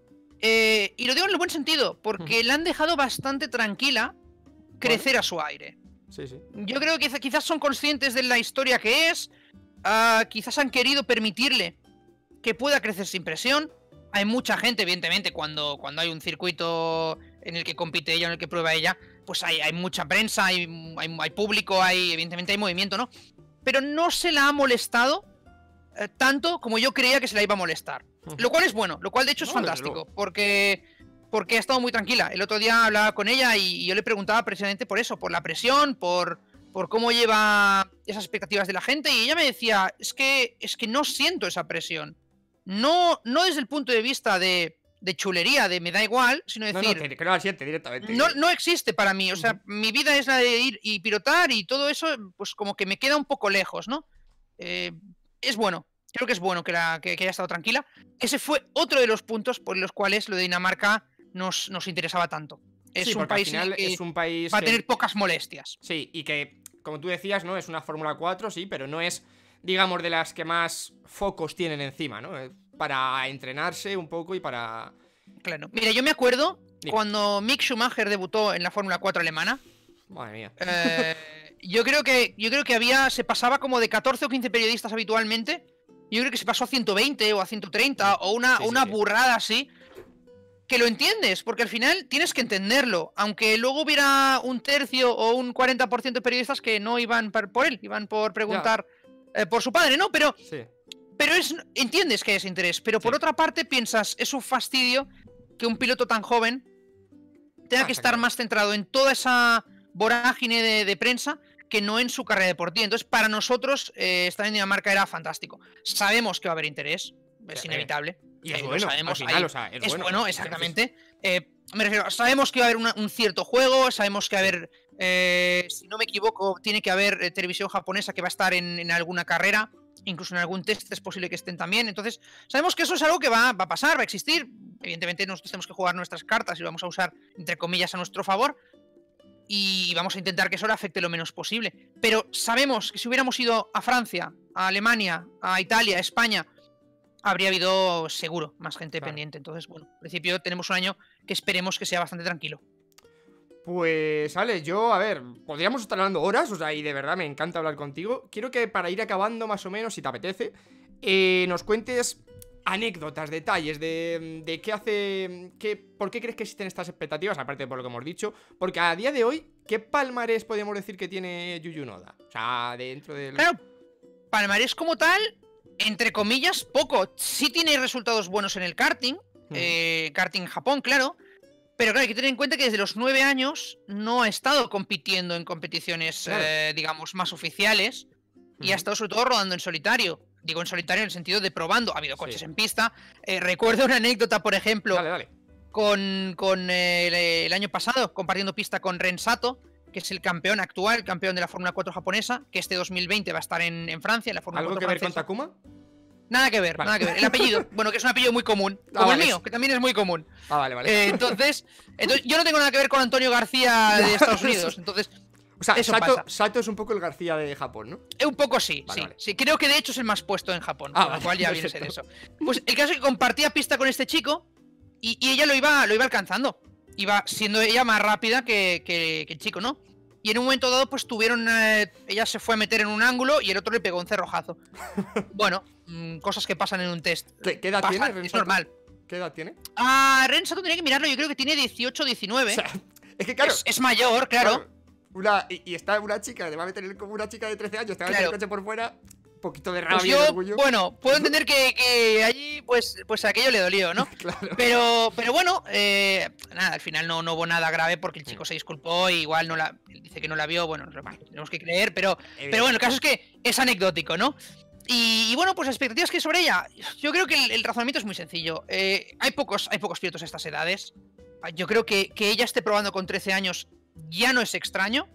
Eh, y lo digo en el buen sentido, porque la han dejado bastante tranquila crecer ¿Vale? a su aire. Sí, sí. Yo creo que quizás son conscientes de la historia que es. Uh, quizás han querido permitirle que pueda crecer sin presión. Hay mucha gente, evidentemente, cuando, cuando hay un circuito en el que compite ella, en el que prueba ella, pues hay, hay mucha prensa, hay, hay, hay público, hay, evidentemente hay movimiento, ¿no? Pero no se la ha molestado eh, tanto como yo creía que se la iba a molestar. Lo cual es bueno, lo cual de hecho es no, fantástico, porque, porque ha estado muy tranquila. El otro día hablaba con ella y, y yo le preguntaba precisamente por eso, por la presión, por, por cómo lleva esas expectativas de la gente, y ella me decía, es que, es que no siento esa presión. No, no desde el punto de vista de, de chulería, de me da igual, sino decir... No, no, que no la siente directamente. No, no existe para mí, o sea, uh-huh. mi vida es la de ir y pilotar y todo eso, pues como que me queda un poco lejos, ¿no? Eh, es bueno, creo que es bueno que, la, que, que haya estado tranquila. Ese fue otro de los puntos por los cuales lo de Dinamarca nos, nos interesaba tanto. Es, sí, un país al final que es un país va a que... tener pocas molestias. Sí, y que, como tú decías, ¿no? Es una Fórmula cuatro, sí, pero no es... digamos, de las que más focos tienen encima, ¿no? Para entrenarse un poco y para... Claro. Mira, yo me acuerdo Dime. cuando Mick Schumacher debutó en la Fórmula cuatro alemana. Madre mía. Eh, yo creo que yo creo que había se pasaba como de catorce o quince periodistas habitualmente. Yo creo que se pasó a ciento veinte o a ciento treinta o una, sí, una sí, burrada así. Que lo entiendes, porque al final tienes que entenderlo. Aunque luego hubiera un tercio o un cuarenta por ciento de periodistas que no iban por él, iban por preguntar... Eh, por su padre, ¿no? Pero, sí. pero es, entiendes que es interés. Pero por sí. otra parte piensas, es un fastidio que un piloto tan joven tenga ah, que estar claro. más centrado en toda esa vorágine de, de prensa que no en su carrera deportiva. Entonces, para nosotros, eh, estar en Dinamarca era fantástico. Sabemos que va a haber interés, es sí, inevitable. Y es eh, bueno, lo sabemos, al final, hay, o sea, es, es bueno. bueno, exactamente. Eh, me refiero, sabemos que va a haber una, un cierto juego, sabemos que va a haber, eh, si no me equivoco, tiene que haber eh, televisión japonesa que va a estar en, en alguna carrera, incluso en algún test es posible que estén también. Entonces, sabemos que eso es algo que va, va a pasar, va a existir. Evidentemente nosotros tenemos que jugar nuestras cartas y lo vamos a usar, entre comillas, a nuestro favor. Y vamos a intentar que eso le afecte lo menos posible. Pero sabemos que si hubiéramos ido a Francia, a Alemania, a Italia, a España, habría habido seguro más gente claro. pendiente. Entonces, bueno, en principio tenemos un año que esperemos que sea bastante tranquilo. Pues, Ale, yo, a ver, podríamos estar hablando horas, o sea, y de verdad me encanta hablar contigo. Quiero que para ir acabando más o menos, si te apetece, eh, nos cuentes anécdotas, detalles de, de qué hace, qué, por qué crees que existen estas expectativas, aparte de por lo que hemos dicho, porque a día de hoy, ¿qué palmarés podemos decir que tiene Yuyu Noda? O sea, dentro del... Claro, palmarés como tal... Entre comillas, poco. Sí tiene resultados buenos en el karting, mm. eh, karting en Japón, claro. Pero claro, hay que tener en cuenta que desde los nueve años no ha estado compitiendo en competiciones, claro. eh, digamos, más oficiales. Mm. Y ha estado sobre todo rodando en solitario. Digo en solitario en el sentido de probando. Ha habido coches sí. en pista. Eh, recuerdo una anécdota, por ejemplo, dale, dale. con, con eh, el, el año pasado, compartiendo pista con Ren Sato, que es el campeón actual, el campeón de la Fórmula cuatro japonesa, que este dos mil veinte va a estar en, en Francia, en la Fórmula ¿Algo cuatro que ver francesa. con Takuma? Nada que ver, vale. nada que ver. El apellido, bueno, que es un apellido muy común, ah, como vale. el mío, que también es muy común. Ah, vale, vale. Eh, entonces, entonces, yo no tengo nada que ver con Antonio García de Estados Unidos, entonces... O sea, eso Sato, pasa. Sato es un poco el García de Japón, ¿no? Eh, un poco sí, vale, sí, vale. sí. Creo que de hecho es el más puesto en Japón, ah, con vale, lo cual ya perfecto. viene a ser eso. Pues el caso es que compartía pista con este chico y, y ella lo iba, lo iba alcanzando. Iba siendo ella más rápida que, que, que el chico, ¿no? Y en un momento dado, pues tuvieron... Eh, ella se fue a meter en un ángulo y el otro le pegó un cerrojazo. Bueno, mmm, cosas que pasan en un test. ¿Qué, qué edad Pasa, tiene? Es Rensato? normal. ¿Qué edad tiene? Ah, Ren Sato tenía que mirarlo, yo creo que tiene dieciocho, diecinueve. O sea, es que claro... Es, es mayor, claro. claro una, y, y está una chica, te va a meter como una chica de trece años, te va a meter claro. el coche por fuera... poquito de Pues rabia yo, y orgullo. bueno, puedo entender que, que allí, pues, pues aquello le dolió, ¿no? Claro. Pero, pero bueno, eh, nada, al final no, no hubo nada grave porque el chico se disculpó y igual no la, él dice que no la vio, bueno, tenemos que creer, pero, pero bueno, el caso es que es anecdótico, ¿no? Y, y bueno, pues las expectativas que hay sobre ella, yo creo que el, el razonamiento es muy sencillo. Eh, hay pocos, hay pocos pilotos a estas edades. Yo creo que, que ella esté probando con trece años ya no es extraño.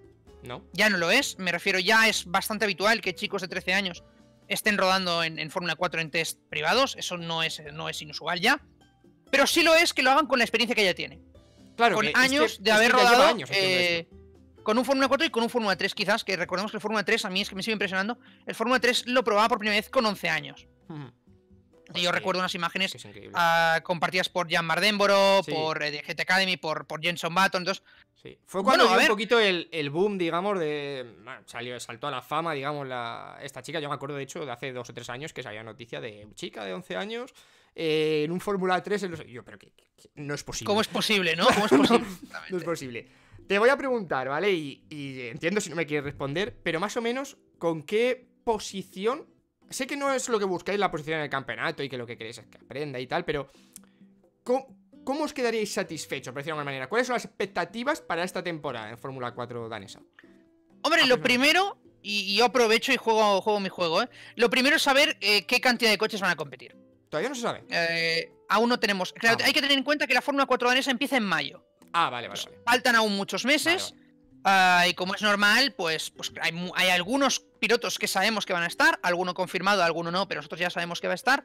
No. Ya no lo es, me refiero, ya es bastante habitual que chicos de trece años estén rodando en, en Fórmula cuatro en test privados, eso no es, no es inusual ya, pero sí lo es que lo hagan con la experiencia que ella tiene. Claro, Con que años es que, de es haber que ya lleva rodado años haciendo eh, con un Fórmula cuatro y con un Fórmula tres quizás, que recordemos que el Fórmula tres a mí es que me sigue impresionando, el Fórmula tres lo probaba por primera vez con once años. Ujú. Y Pues yo sí, recuerdo unas imágenes es increíble. uh, compartidas por Jan Mardenborough, Sí. por eh, de G T Academy, por, por Jenson Button, entonces... Sí. Fue cuando Bueno, a dio un ver. poquito el, el boom, digamos, de. Bueno, salió, saltó a la fama, digamos, la, esta chica. Yo me acuerdo, de hecho, de hace dos o tres años que salía noticia de chica de once años eh, en un Fórmula tres. En los... Yo, pero que, que- que no es posible. ¿Cómo es posible, no? ¿Cómo es posible? No es posible. Te voy a preguntar, ¿vale? Y, y entiendo si no me quieres responder, pero más o menos, ¿con qué posición? Sé que no es lo que buscáis la posición en el campeonato y que lo que queréis es que aprenda y tal, pero ¿cómo, cómo os quedaríais satisfechos, por decirlo de alguna manera? ¿Cuáles son las expectativas para esta temporada en Fórmula cuatro danesa? Hombre, lo Aproximadamente. primero, y, y yo aprovecho y juego, juego mi juego, ¿eh? Lo primero es saber eh, qué cantidad de coches van a competir. Todavía no se sabe. Eh, aún no tenemos. Claro, Ah, hay que tener en cuenta que la Fórmula cuatro danesa empieza en mayo. Ah, vale, vale, Pues vale. faltan aún muchos meses. Vale, ah, y como es normal, pues, pues hay, mu- hay algunos pilotos que sabemos que van a estar, alguno confirmado, alguno no, pero nosotros ya sabemos que va a estar.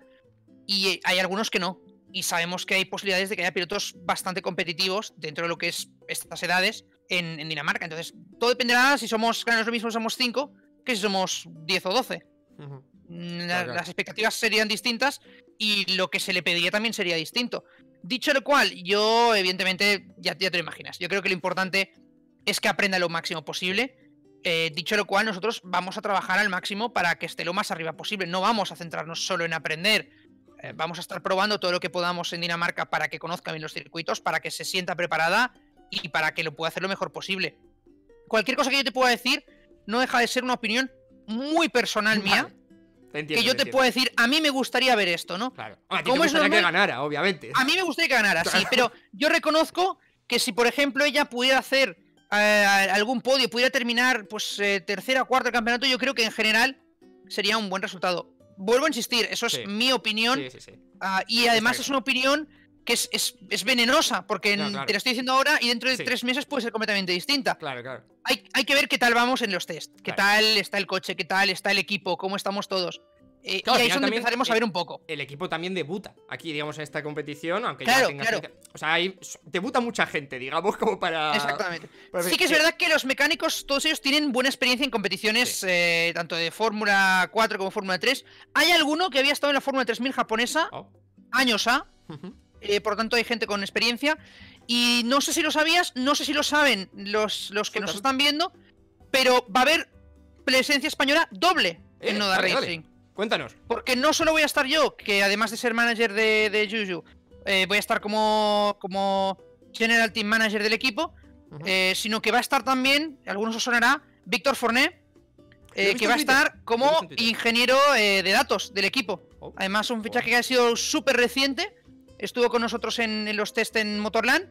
Y eh, hay algunos que no. Y sabemos que hay posibilidades de que haya pilotos bastante competitivos dentro de lo que es estas edades en, en Dinamarca. Entonces, todo dependerá si somos, claro, no es lo mismo si somos cinco que si somos diez o doce. Ujú. Mm, la- Claro, claro. Las expectativas serían distintas y lo que se le pediría también sería distinto. Dicho lo cual, yo, evidentemente, ya, ya te lo imaginas. Yo creo que lo importante es que aprenda lo máximo posible. Eh, dicho lo cual, nosotros vamos a trabajar al máximo para que esté lo más arriba posible. No vamos a centrarnos solo en aprender. Eh, vamos a estar probando todo lo que podamos en Dinamarca para que conozca bien los circuitos, para que se sienta preparada y para que lo pueda hacer lo mejor posible. Cualquier cosa que yo te pueda decir no deja de ser una opinión muy personal mía. Vale. Te entiendo, Que yo te entiendo. puedo decir, a mí me gustaría ver esto, ¿no? Claro. A ti te ¿Cómo es gustaría que normal? ganara, obviamente. A mí me gustaría que ganara, sí, Claro. pero yo reconozco que si, por ejemplo, ella pudiera hacer eh, algún podio, pudiera terminar, pues, eh, tercera o cuarta campeonato, yo creo que en general sería un buen resultado. Vuelvo a insistir, eso es Sí. mi opinión, Sí, sí, sí. ah, y además Está es una opinión que es, es- es venenosa, porque Claro, en- claro. te lo estoy diciendo ahora y dentro de Sí. tres meses puede ser completamente distinta. Claro, claro. Hay, hay que ver qué tal vamos en los test, qué Claro. tal está el coche, qué tal está el equipo, cómo estamos todos. Eh, Claro, y al ahí es final donde también, empezaremos a eh, ver un poco. El equipo también debuta aquí, digamos, en esta competición, aunque Claro, ya tenga claro. experiencia. O sea, ahí debuta mucha gente, digamos, como para... Exactamente. para ver Sí que es qué- verdad que los mecánicos, todos ellos tienen buena experiencia en competiciones, Sí. eh, tanto de Fórmula cuatro como Fórmula tres. Hay alguno que había estado en la Fórmula tres mil japonesa, Oh. años A, Ujú. eh, por lo tanto hay gente con experiencia. Y no sé si lo sabías, no sé si lo saben los, los que nos Suéltalo. están viendo, pero va a haber presencia española doble Eh, en Noda dale, dale. Racing. Cuéntanos. Porque no solo voy a estar yo, que además de ser manager de, de Juju, eh, voy a estar como, como General Team Manager del equipo, Ujú. eh, sino que va a estar también, a algunos os sonará, Víctor Forné, Lo he eh, visto que en va a Twitter, estar lo he como visto en Twitter. ingeniero eh, de datos del equipo. Oh. Además, un fichaje Joder. que ha sido súper reciente, estuvo con nosotros en, en los test en Motorland.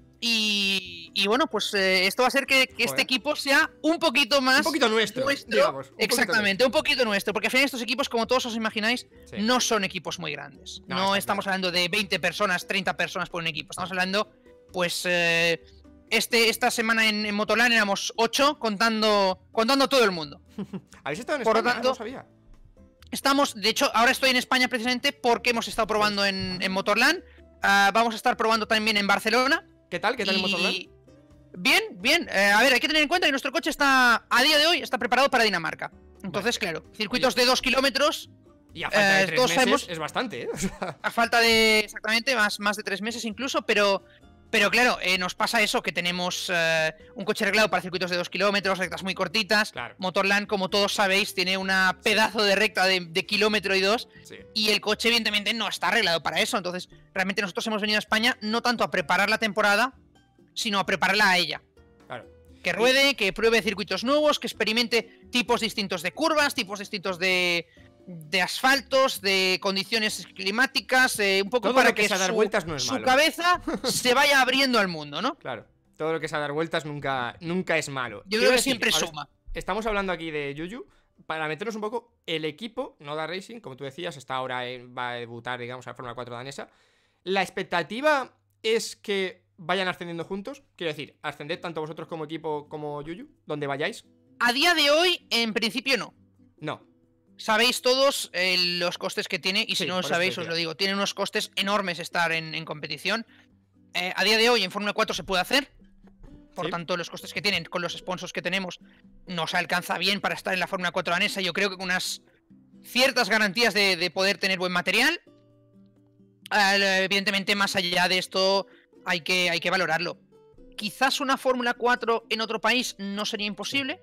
Y, y bueno, pues eh, esto va a hacer que, que este Joder. equipo sea un poquito más Un poquito nuestro, digamos, un poquito exactamente, un poquito nuestro. Porque al final estos equipos, como todos os imagináis, Sí. no son equipos muy grandes. No, No, está estamos claro. hablando de veinte personas, treinta personas por un equipo. Estamos hablando, pues, eh, este, esta semana en, en Motorland éramos ocho, contando, contando todo el mundo. ¿Habéis estado en Por lo España? tanto- No lo sabía. Estamos, de hecho, ahora estoy en España precisamente porque hemos estado probando en, en Motorland. Ah, vamos a estar probando también en Barcelona. ¿Qué tal? ¿Qué tal en Y- Motorland? Bien, bien. Eh, a ver, hay que tener en cuenta que nuestro coche está, a día de hoy, está preparado para Dinamarca. Entonces, claro, circuitos de dos kilómetros, Y a falta de eh, tres todos meses sabemos- es bastante, ¿eh? O sea, a falta de exactamente más, más de tres meses incluso, pero, pero claro, eh, nos pasa eso, que tenemos eh, un coche arreglado para circuitos de dos kilómetros, rectas muy cortitas. Claro. Motorland, como todos sabéis, tiene una pedazo de recta de, de kilómetro y dos. sí. Y el coche, evidentemente, no está arreglado para eso. Entonces, realmente nosotros hemos venido a España no tanto a preparar la temporada, sino a prepararla a ella. Claro. Que ruede, que pruebe circuitos nuevos, que experimente tipos distintos de curvas, tipos distintos de, de asfaltos, de condiciones climáticas, eh, un poco todo para lo que, que sea dar su, vueltas no es su malo. cabeza se vaya abriendo al mundo, ¿no? Claro, todo lo que sea dar vueltas nunca, nunca es malo. Yo creo que siempre suma. Estamos hablando aquí de Yuyu. Para meternos un poco, el equipo Noda Racing, como tú decías, está ahora en, va a debutar, digamos, a la Fórmula cuatro danesa. La expectativa es que vayan ascendiendo juntos. Quiero decir, ascended tanto vosotros como equipo como Yuyu, donde vayáis. A día de hoy, en principio no. No. Sabéis todos eh, los costes que tiene, y si Sí, no lo por eso sabéis, te os decía. lo digo, tiene unos costes enormes estar en, en competición. Eh, a día de hoy en Fórmula cuatro se puede hacer. Por Sí. tanto, los costes que tienen con los sponsors que tenemos nos alcanza bien para estar en la Fórmula cuatro danesa. Yo creo que con unas ciertas garantías de, de poder tener buen material. Eh, evidentemente, más allá de esto, hay que, hay que valorarlo. Quizás una Fórmula cuatro en otro país no sería imposible.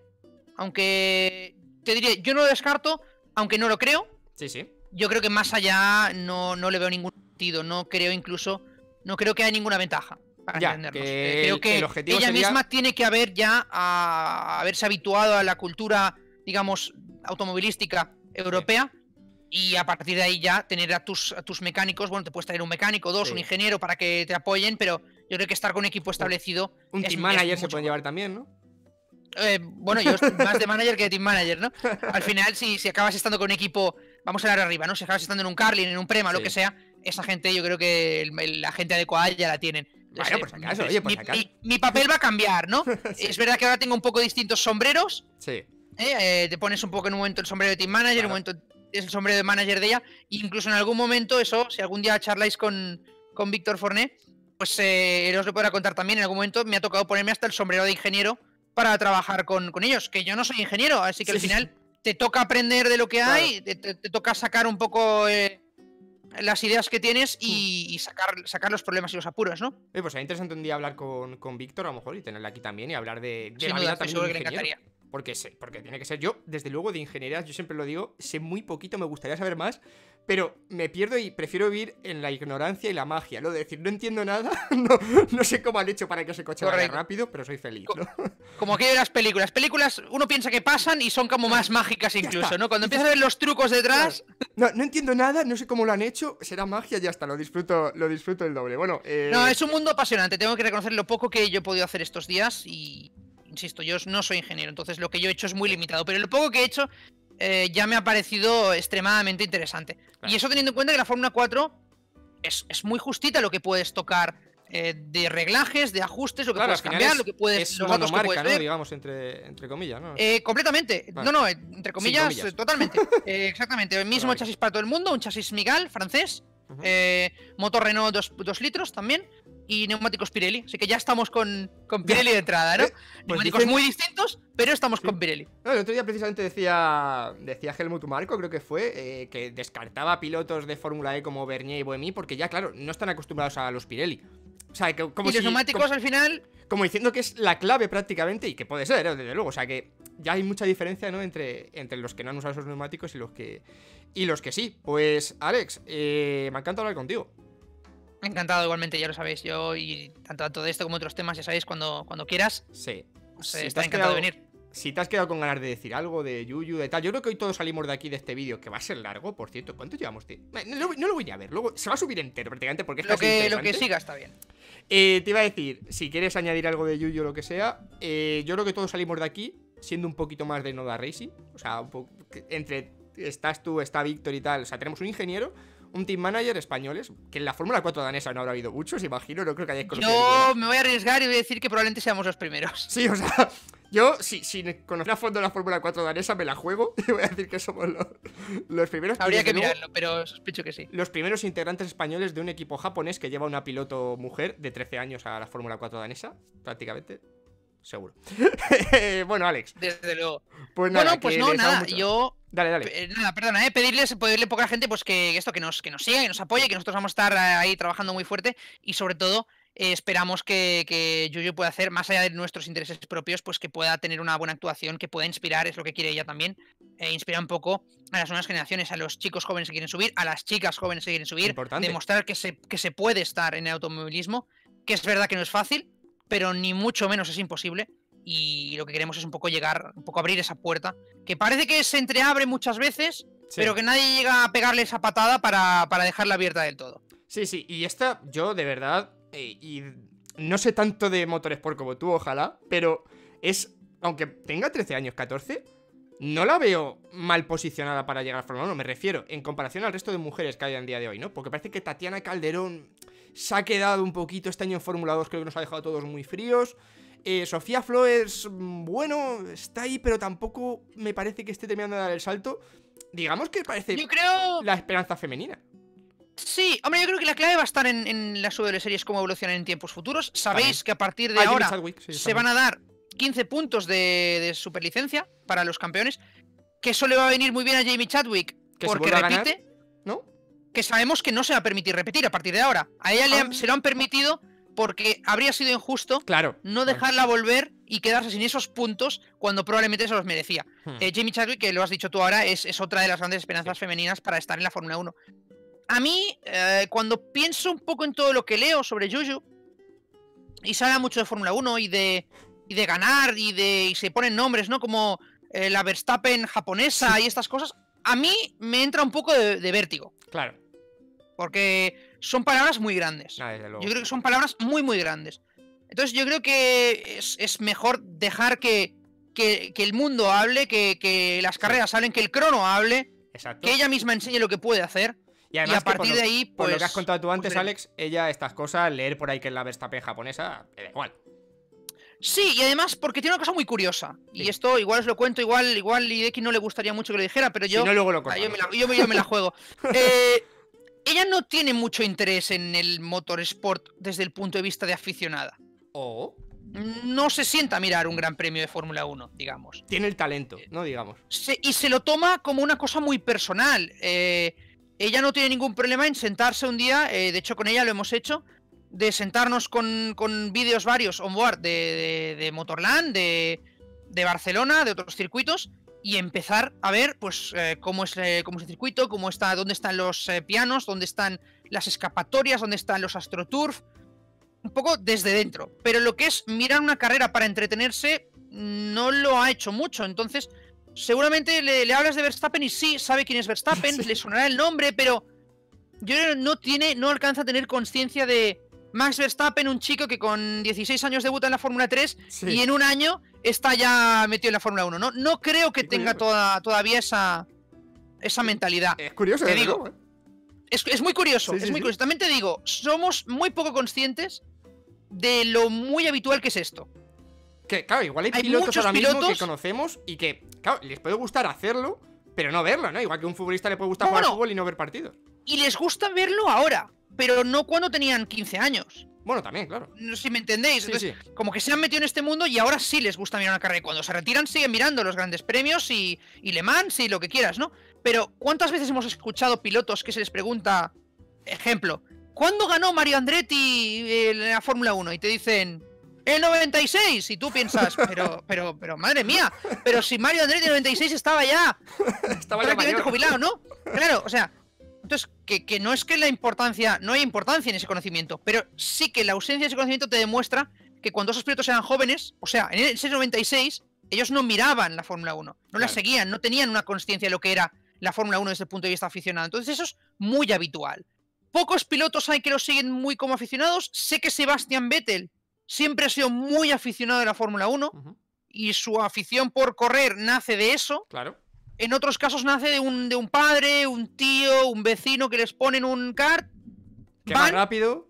Aunque te diré, yo no lo descarto, aunque no lo creo. Sí, sí. Yo creo que más allá no, no le veo ningún sentido. No creo incluso, no creo que haya ninguna ventaja. Para Ya, entendernos. que Eh, creo el- que el objetivo ella sería- misma tiene que haber ya a, haberse habituado a la cultura, digamos, automovilística europea. Y a partir de ahí ya tener a tus, a tus mecánicos, bueno, te puedes traer un mecánico, dos, Sí. un ingeniero para que te apoyen, pero yo creo que estar con un equipo establecido. Un es- team es manager se mucho pueden mejor. llevar también, ¿no? Eh, bueno, yo estoy más de manager que de team manager, ¿no? Al final, si, si acabas estando con un equipo, vamos a hablar arriba, ¿no? Si acabas estando en un Carlin, en un Prema, lo Sí. que sea, esa gente yo creo que el- el- la gente adecuada ya la tienen. Bueno, Entonces, por si eh, acaso, mi- oye, por mi, si acaso. mi- mi papel va a cambiar, ¿no? Sí. Es verdad que ahora tengo un poco distintos sombreros. Sí. ¿eh? Eh, te pones un poco en un momento el sombrero de team manager, en Claro. un momento es el sombrero de manager de ella. E incluso en algún momento, eso, si algún día charláis con, con Víctor Forné, pues eh, él os lo podrá contar también. En algún momento me ha tocado ponerme hasta el sombrero de ingeniero para trabajar con, con ellos, que yo no soy ingeniero, así que Sí, al sí. final te toca aprender de lo que Claro. hay, te, te- te toca sacar un poco eh, las ideas que tienes y, y sacar, sacar los problemas y los apuros, ¿no? Oye, pues sería interesante un día hablar con, con Víctor, a lo mejor, y tenerle aquí también y hablar de, de Sin la duda, vida estoy también seguro de que le ingeniero. encantaría. Porque sé, porque tiene que ser yo, desde luego, de ingeniería, yo siempre lo digo, sé muy poquito, me gustaría saber más, pero me pierdo y prefiero vivir en la ignorancia y la magia. Lo de decir, no entiendo nada, no, no sé cómo han hecho para que ese coche vaya Correcto. rápido, pero soy feliz, ¿no? Como aquello de las películas. Películas, uno piensa que pasan y son como más mágicas incluso, está. ¿no? Cuando empiezas a ver los trucos detrás, No, no entiendo nada, no sé cómo lo han hecho, será magia, ya está, lo disfruto, lo disfruto el doble. Bueno, eh... no, es un mundo apasionante. Tengo que reconocer lo poco que yo he podido hacer estos días y, insisto, yo no soy ingeniero, entonces lo que yo he hecho es muy limitado, pero lo poco que he hecho eh, ya me ha parecido extremadamente interesante. Claro. Y eso teniendo en cuenta que la Fórmula cuatro es, es muy justita lo que puedes tocar eh, de reglajes, de ajustes, lo que claro, puedes al final cambiar, es, lo que puedes, es los datos que monomarca, puedes ¿no? ver. Digamos, entre, entre comillas, ¿no? Eh, completamente. Vale. No, no, entre comillas, comillas. eh, totalmente. Eh, exactamente. El mismo Vale. chasis para todo el mundo, un chasis Migal, francés. Ujú. eh, motor Renault dos litros también. Y neumáticos Pirelli. Así que ya estamos con, con Pirelli de entrada, ¿no? Eh, pues neumáticos dicen- muy distintos, pero estamos Sí. con Pirelli. No, el otro día precisamente decía decía Helmut Marko, creo que fue, eh, que descartaba pilotos de Fórmula E como Bernier y Buemi porque ya, claro, no están acostumbrados a los Pirelli. O sea, que, como, y los si- neumáticos como, al final. como diciendo que es la clave prácticamente, y que puede ser, ¿eh? Desde luego. O sea, que ya hay mucha diferencia, ¿no? Entre, entre los que no han usado esos neumáticos y los que y los que sí. Pues, Alex, eh, me encanta hablar contigo. Encantado, igualmente, ya lo sabéis. Yo, y tanto, tanto de esto como otros temas, ya sabéis, cuando, cuando quieras. Sí. Pues, Si eh, te estaré has encantado de quedado- venir. Si te has quedado con ganas de decir algo de Yuyu, de tal, yo creo que hoy todos salimos de aquí de este vídeo, que va a ser largo, por cierto. ¿Cuánto llevamos? tío? No, lo- no lo voy ni a ver, luego se va a subir entero prácticamente porque es Lo casi que, lo que interesante. siga está bien. Eh, te iba a decir, si quieres añadir algo de Yuyu o lo que sea, eh, yo creo que todos salimos de aquí siendo un poquito más de Noda Racing. O sea, un poco, entre estás tú, está Víctor y tal. O sea, tenemos un ingeniero, un team manager españoles, que en la Fórmula cuatro danesa no habrá habido muchos, imagino, no creo que hayáis conocido Yo ninguno. me voy a arriesgar y voy a decir que probablemente seamos los primeros. Sí, o sea, yo, si, si conocer a fondo la Fórmula cuatro danesa, me la juego y voy a decir que somos los, los primeros. Y Habría desde que luego, mirarlo, pero sospecho que sí. los primeros integrantes españoles de un equipo japonés que lleva una piloto mujer de trece años a la Fórmula cuatro danesa, prácticamente. Seguro. Bueno, Alex, Desde luego. pues nada. Bueno, pues que no, les damos nada. mucho. Yo. Dale, dale. eh, nada, perdona, eh, pedirles, pedirle poca gente, pues que esto, que nos, que nos siga, que nos apoye, que nosotros vamos a estar eh, ahí trabajando muy fuerte y sobre todo eh, esperamos que, que Yuyu pueda hacer, más allá de nuestros intereses propios, pues que pueda tener una buena actuación, que pueda inspirar, es lo que quiere ella también, e inspirar un poco a las nuevas generaciones, a los chicos jóvenes que quieren subir, a las chicas jóvenes que quieren subir, Importante. demostrar que se, que se puede estar en el automovilismo, que es verdad que no es fácil, pero ni mucho menos es imposible. y lo que queremos es un poco llegar, un poco abrir esa puerta, que parece que se entreabre muchas veces, sí. pero que nadie llega a pegarle esa patada para, para dejarla abierta del todo. Sí, sí, y esta, yo de verdad, eh, y no sé tanto de Motorsport como tú, ojalá, pero es, aunque tenga trece años, catorce, no la veo mal posicionada para llegar a Fórmula uno, me refiero, en comparación al resto de mujeres que hay en día de hoy, ¿no? Porque parece que Tatiana Calderón se ha quedado un poquito este año en Fórmula dos, creo que nos ha dejado a todos muy fríos. Eh, Sofía Flores, bueno, está ahí, pero tampoco me parece que esté terminando de dar el salto. Digamos que parece yo creo... la esperanza femenina. Sí, hombre, yo creo que la clave va a estar en, en las W series, cómo evolucionan en tiempos futuros. Sabéis también que a partir de ah, ahora Chadwick, sí, se también van a dar quince puntos de, de superlicencia para los campeones, que eso le va a venir muy bien a Jamie Chadwick, que porque repite, ganar, ¿no? Que sabemos que no se va a permitir repetir a partir de ahora. A ella ah. le han, se lo han permitido porque habría sido injusto claro, no dejarla claro. volver y quedarse sin esos puntos cuando probablemente se los merecía. Hmm. Eh, Jamie Chadwick, que lo has dicho tú ahora, es, es otra de las grandes esperanzas sí. femeninas para estar en la Fórmula uno. A mí, eh, cuando pienso un poco en todo lo que leo sobre Juju, y se habla mucho de Fórmula uno y de, y de ganar, y de y se ponen nombres, ¿no? Como eh, la Verstappen japonesa sí. y estas cosas, a mí me entra un poco de, de vértigo. Claro. Porque son palabras muy grandes. Ah, yo creo que son palabras muy, muy grandes. Entonces yo creo que es, es mejor dejar que, que, que el mundo hable, que, que las carreras sí. hablen, que el crono hable, Exacto. que ella misma enseñe lo que puede hacer. Y, además y a partir lo, de ahí, pues... Por lo que has contado tú antes, pues, Alex, ella estas cosas, leer por ahí que es la Verstappen japonesa, da igual. Sí, y además porque tiene una cosa muy curiosa. Sí. Y esto igual os lo cuento, igual igual Hideki no le gustaría mucho que lo dijera, pero yo... Si no, luego lo ah, yo, me la, yo, yo me la juego. eh, ella no tiene mucho interés en el motorsport desde el punto de vista de aficionada. ¿Oh? No se sienta a mirar un gran premio de Fórmula uno, digamos. Tiene el talento, ¿no? Digamos. Se, y se lo toma como una cosa muy personal. Eh... Ella no tiene ningún problema en sentarse un día, eh, de hecho con ella lo hemos hecho, de sentarnos con, con vídeos varios onboard de, de, de Motorland, de, de Barcelona, de otros circuitos, y empezar a ver pues eh, cómo, es, eh, cómo es el circuito, cómo está, dónde están los eh, pianos, dónde están las escapatorias, dónde están los AstroTurf, un poco desde dentro. Pero lo que es mirar una carrera para entretenerse no lo ha hecho mucho, entonces... Seguramente le, le hablas de Verstappen y sí, sabe quién es Verstappen, sí. le sonará el nombre, pero yo creo que no tiene, no alcanza a tener conciencia de Max Verstappen, un chico que con dieciséis años debuta en la Fórmula tres sí. y en un año está ya metido en la Fórmula uno. No, no creo que tenga toda, todavía esa, esa mentalidad. Es curioso, te digo. Luego, ¿eh? es, es muy curioso, sí, es sí, muy sí. curioso. También te digo, somos muy poco conscientes de lo muy habitual que es esto. Que, claro, igual hay, hay pilotos ahora mismo pilotos... que conocemos y que, claro, les puede gustar hacerlo, pero no verlo, ¿no? Igual que a un futbolista le puede gustar bueno, jugar al fútbol y no ver partidos. Y les gusta verlo ahora, pero no cuando tenían quince años. Bueno, también, claro. No sé si me entendéis. Sí, Entonces, sí. como que se han metido en este mundo y ahora sí les gusta mirar una carrera. Y cuando se retiran siguen mirando los grandes premios y, y Le Mans y lo que quieras, ¿no? Pero, ¿cuántas veces hemos escuchado pilotos que se les pregunta, ejemplo, ¿cuándo ganó Mario Andretti en la Fórmula uno? Y te dicen... El noventa y seis, y tú piensas, pero, pero, pero, madre mía, pero si Mario Andretti en el noventa y seis estaba ya estaba prácticamente ya jubilado, ¿no? Claro, o sea, entonces, que, que no es que la importancia, no hay importancia en ese conocimiento, pero sí que la ausencia de ese conocimiento te demuestra que cuando esos pilotos eran jóvenes, o sea, en ese noventa y seis, ellos no miraban la Fórmula uno, no claro. la seguían, no tenían una conciencia de lo que era la Fórmula uno desde el punto de vista aficionado, entonces eso es muy habitual. Pocos pilotos hay que lo siguen muy como aficionados, sé que Sebastian Vettel siempre ha sido muy aficionado a la Fórmula uno uh-huh. y su afición por correr nace de eso. Claro. En otros casos nace de un, de un padre, un tío, un vecino que les ponen un kart. Que va rápido.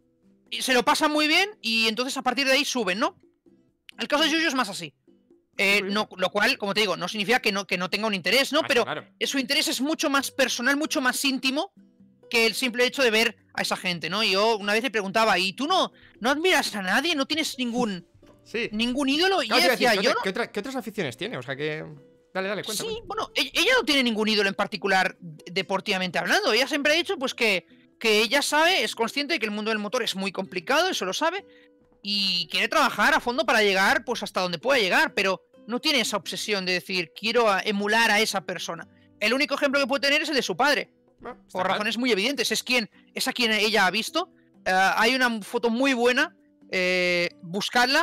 Y se lo pasan muy bien y entonces a partir de ahí suben, ¿no? El caso de Yuyu es más así. Eh, no, lo cual, como te digo, no significa que no, que no tenga un interés, ¿no? Ah, Pero claro. su interés es mucho más personal, mucho más íntimo que el simple hecho de ver a esa gente, ¿no? Y yo una vez le preguntaba, ¿y tú no, no admiras a nadie? ¿No tienes ningún sí. ningún ídolo? Y claro, ella decía, decir, ¿qué, yo otra, no... ¿qué, otra, ¿qué otras aficiones tiene? O sea que... Dale, dale, cuenta. Sí, cuenta. bueno, ella no tiene ningún ídolo en particular deportivamente hablando. Ella siempre ha dicho, pues, que, que ella sabe, es consciente de que el mundo del motor es muy complicado, eso lo sabe, y quiere trabajar a fondo para llegar, pues, hasta donde pueda llegar, pero no tiene esa obsesión de decir, quiero emular a esa persona. El único ejemplo que puede tener es el de su padre. Bueno, por claro. razones muy evidentes, es quien es a quien ella ha visto. Uh, hay una foto muy buena, eh, buscadla,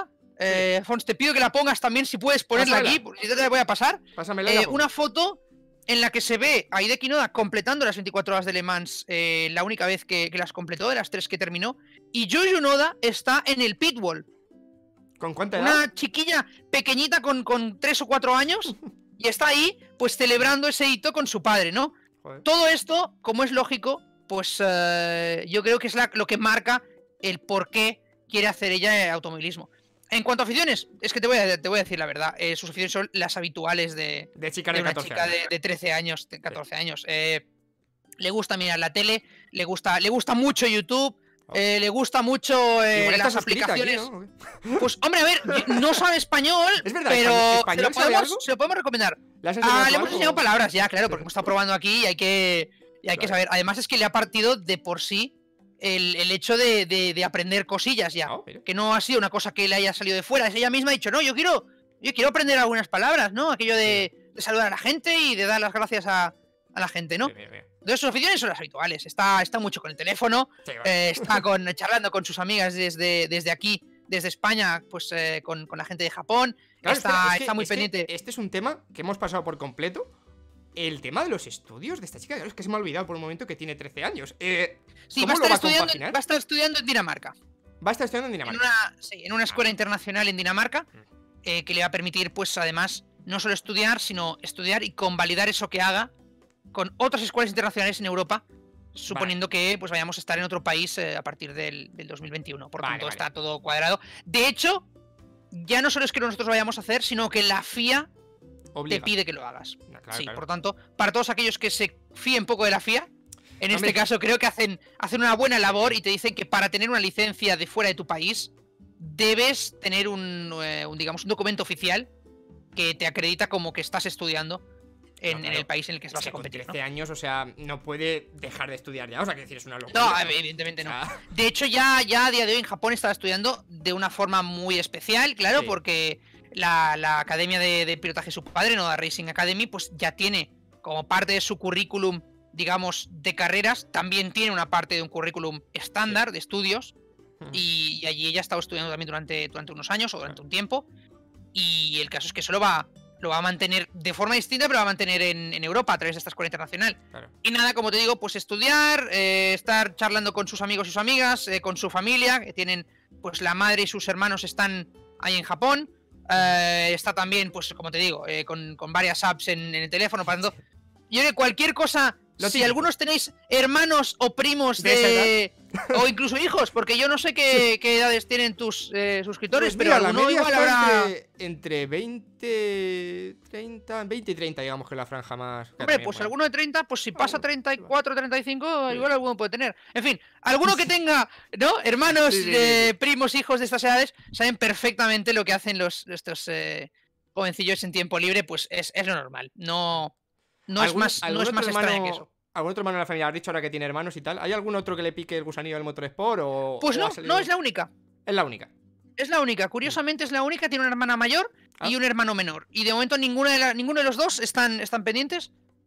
Eh, Fons, te pido que la pongas también, si puedes ponerla Pásamela. aquí, porque yo te la voy a pasar. Pásamela y la Eh, pongo. una foto en la que se ve a Hideki Noda completando las veinticuatro horas de Le Mans, eh, la única vez que, que las completó, de las tres que terminó. Y Yuyu Noda está en el pitwall. ¿Con cuánta edad? Una chiquilla pequeñita con, con tres o cuatro años. Y está ahí, pues celebrando ese hito con su padre, ¿no? Joder. Todo esto, como es lógico, pues eh, yo creo que es la- lo que marca el por qué quiere hacer ella eh, automovilismo. En cuanto a aficiones, es que te voy a, te voy a decir la verdad, eh, sus aficiones son las habituales de, De chica de de una catorce chica años. de, de trece años, de catorce años. Eh, le gusta mirar la tele, le gusta, le gusta mucho YouTube, Oh. eh, le gusta mucho eh, Igual está las suscrita aquí, aplicaciones. ¿no? ¿O qué? Pues hombre, a ver, yo- no sabe español, Es verdad, pero español- se, español lo sabe podemos, algo. se lo podemos recomendar. ¿Le has enseñado Ah, tú le hemos algo? enseñado palabras ya, claro, Sí. porque hemos estado probando aquí y hay que, y hay que Claro. saber. Además es que le ha partido de por sí el, el hecho de, de- de aprender cosillas ya. Ah, mira. Que no ha sido una cosa que le haya salido de fuera. Es ella misma ha dicho, no, yo quiero, yo quiero aprender algunas palabras, ¿no? Aquello de, de saludar a la gente y de dar las gracias a, a la gente, ¿no? Bien, bien, bien. Entonces sus aficiones son las habituales. Está, está mucho con el teléfono, Sí, vale. eh, está con, charlando con sus amigas desde, desde aquí, desde España, pues eh, con, con la gente de Japón. Claro, está, espera, es que- está muy es que pendiente. este es un tema que hemos pasado por completo. El tema de los estudios de esta chica, claro, es que se me ha olvidado por un momento que tiene trece años. Eh, Sí, ¿cómo va a, lo estar va a estudiando, compaginar? va a estar estudiando en Dinamarca. Va a estar estudiando en En Dinamarca. una, sí, en una escuela internacional en Dinamarca, eh, que le va a permitir, pues además, no solo estudiar, sino estudiar y convalidar eso que haga con otras escuelas internacionales en Europa, suponiendo que pues vayamos a estar en otro país eh, a partir del, del dos mil veintiuno. Por Vale, tanto, vale. está todo cuadrado. De hecho, ya no solo es que nosotros lo vayamos a hacer, sino que la F I A Obliga. te pide que lo hagas. Ah, claro, Sí, claro. por tanto, para todos aquellos que se fíen poco de la F I A, en Hombre. este caso creo que hacen, hacen una buena labor y te dicen que para tener una licencia de fuera de tu país debes tener un, eh, un, digamos, un documento oficial que te acredita como que estás estudiando en, No, claro. en el país en el que Es vas que a con competir, ¿no? trece años, o sea, no puede dejar de estudiar ya. O sea, que decir, es una locura. No, evidentemente no. O sea, De hecho, ya, ya a día de hoy en Japón estaba estudiando de una forma muy especial, claro, Sí. porque la, la academia de, de pilotaje de su padre, Noda Racing Academy, pues ya tiene como parte de su currículum, digamos, de carreras, también tiene una parte de un currículum estándar de estudios, y, y allí ella ha estado estudiando también durante, durante unos años o durante un tiempo, y el caso es que eso lo va, lo va a mantener de forma distinta, pero lo va a mantener en, en Europa a través de esta escuela internacional. Claro. Y nada, como te digo, pues estudiar, eh, estar charlando con sus amigos y sus amigas, eh, con su familia, que tienen, pues la madre y sus hermanos están ahí en Japón. Eh, está también, pues como te digo, eh, con, con varias apps en, en el teléfono, pasando. Yo creo que cualquier cosa, Lo si típico. algunos tenéis hermanos o primos De de... o incluso hijos, porque yo no sé qué, qué edades tienen tus eh, suscriptores, Pues pero mira, la alguno media igual está habrá... entre, entre veinte, treinta, veinte y treinta, digamos que es la franja más. que Hombre, también, pues bueno. alguno de treinta, pues si pasa Alguno, treinta y cuatro, treinta y cinco, Sí. igual alguno puede tener. En fin, alguno que tenga, ¿no? Hermanos, Sí, sí, sí, eh, sí. primos, hijos de estas edades, saben perfectamente lo que hacen los estos eh, jovencillos en tiempo libre, pues es, es lo normal. No, no es ¿Algún- más, no algún es otro más extraño que hermano- eso. ¿Algún otro hermano de la familia? ¿Has dicho ahora que tiene hermanos y tal? ¿Hay algún otro que le pique el gusanillo del motorsport o...? Pues o no, ha salido- no es la única. Es la única. Es la única, curiosamente es la única, tiene una hermana mayor y Ah. un hermano menor. Y de momento ninguna de la- ninguno de los dos están, están pendientes.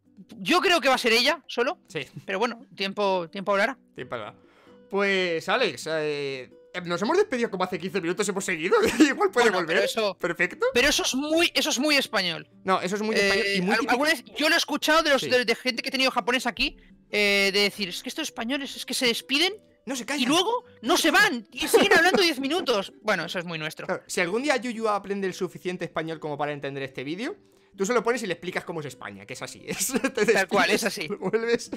Yo creo que va a ser ella, solo, Sí, pero bueno, tiempo, tiempo hablará. tiempo da. Pues, Alex, eh, nos hemos despedido como hace quince minutos, hemos seguido. Igual puede Bueno, volver. pero eso- Perfecto. Pero eso es muy, eso es muy español. No, eso es muy Eh, español y muy al- típico. alguna vez yo lo he escuchado de, los, Sí. de, de gente que ha tenido japonés aquí, eh, de decir, es que estos españoles es que se despiden No se y calla. luego no se van y siguen hablando diez minutos. Bueno, eso es muy nuestro. Claro, si algún día Yuyu aprende el suficiente español como para entender este vídeo, tú se lo pones y le explicas cómo es España, que es así. Es, te Tal cual, despides, es así. Vuelves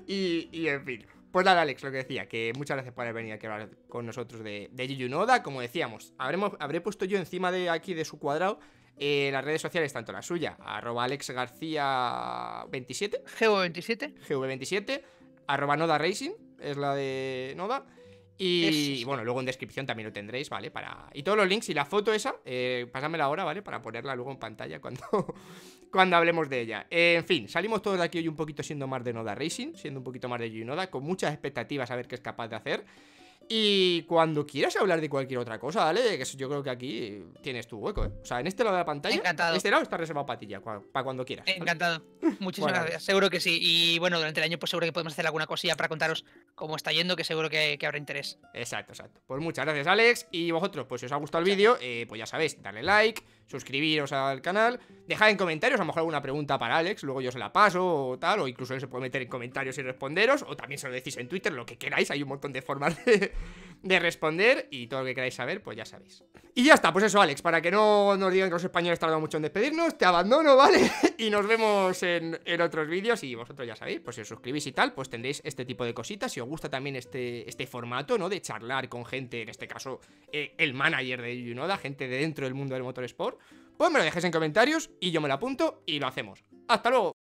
y, y en fin. Pues nada, Alex, lo que decía, que muchas gracias por haber venido aquí a hablar con nosotros de, de Yuyu Noda. Como decíamos, habremos, habré puesto yo encima de aquí de su cuadrado eh, las redes sociales, tanto la suya, arroba Alex García veintisiete, Geo veintisiete. G V veintisiete, arroba Noda Racing, es la de Noda. Y Es- sí, sí. bueno, luego en descripción también lo tendréis, ¿vale? Para... Y todos los links y la foto esa, eh, pásamela ahora, ¿vale? Para ponerla luego en pantalla cuando, cuando hablemos de ella. Eh, en fin, salimos todos de aquí hoy un poquito siendo más de Noda Racing, siendo un poquito más de Yuyu Noda, con muchas expectativas a ver qué es capaz de hacer. Y cuando quieras hablar de cualquier otra cosa, ¿vale? Que eso yo creo que aquí tienes tu hueco, ¿eh? O sea, en este lado de la pantalla, Encantado. este lado está reservado para ti ya, cua- para cuando quieras. ¿vale? Encantado. Muchísimas Bueno. gracias. Seguro que sí. Y bueno, durante el año pues seguro que podemos hacer alguna cosilla para contaros cómo está yendo, que seguro que, que habrá interés. Exacto, exacto. Pues muchas gracias, Alex. Y vosotros, pues si os ha gustado el vídeo, eh, pues ya sabéis, darle like, suscribiros al canal, dejad en comentarios a lo mejor alguna pregunta para Alex, luego yo se la paso o tal, o incluso él se puede meter en comentarios y responderos, o también se lo decís en Twitter, lo que queráis, hay un montón de formas de, de responder, y todo lo que queráis saber, pues ya sabéis. Y ya está, pues eso, Alex, para que no nos digan que los españoles tardan mucho en despedirnos, te abandono, ¿vale? Y nos vemos en, en otros vídeos, y vosotros ya sabéis, pues si os suscribís y tal, pues tendréis este tipo de cositas. Si os gusta también este, este formato, ¿no? De charlar con gente, en este caso, eh, el manager de Yuyu Noda, gente de dentro del mundo del motorsport, pues me lo dejéis en comentarios y yo me lo apunto y lo hacemos. ¡Hasta luego!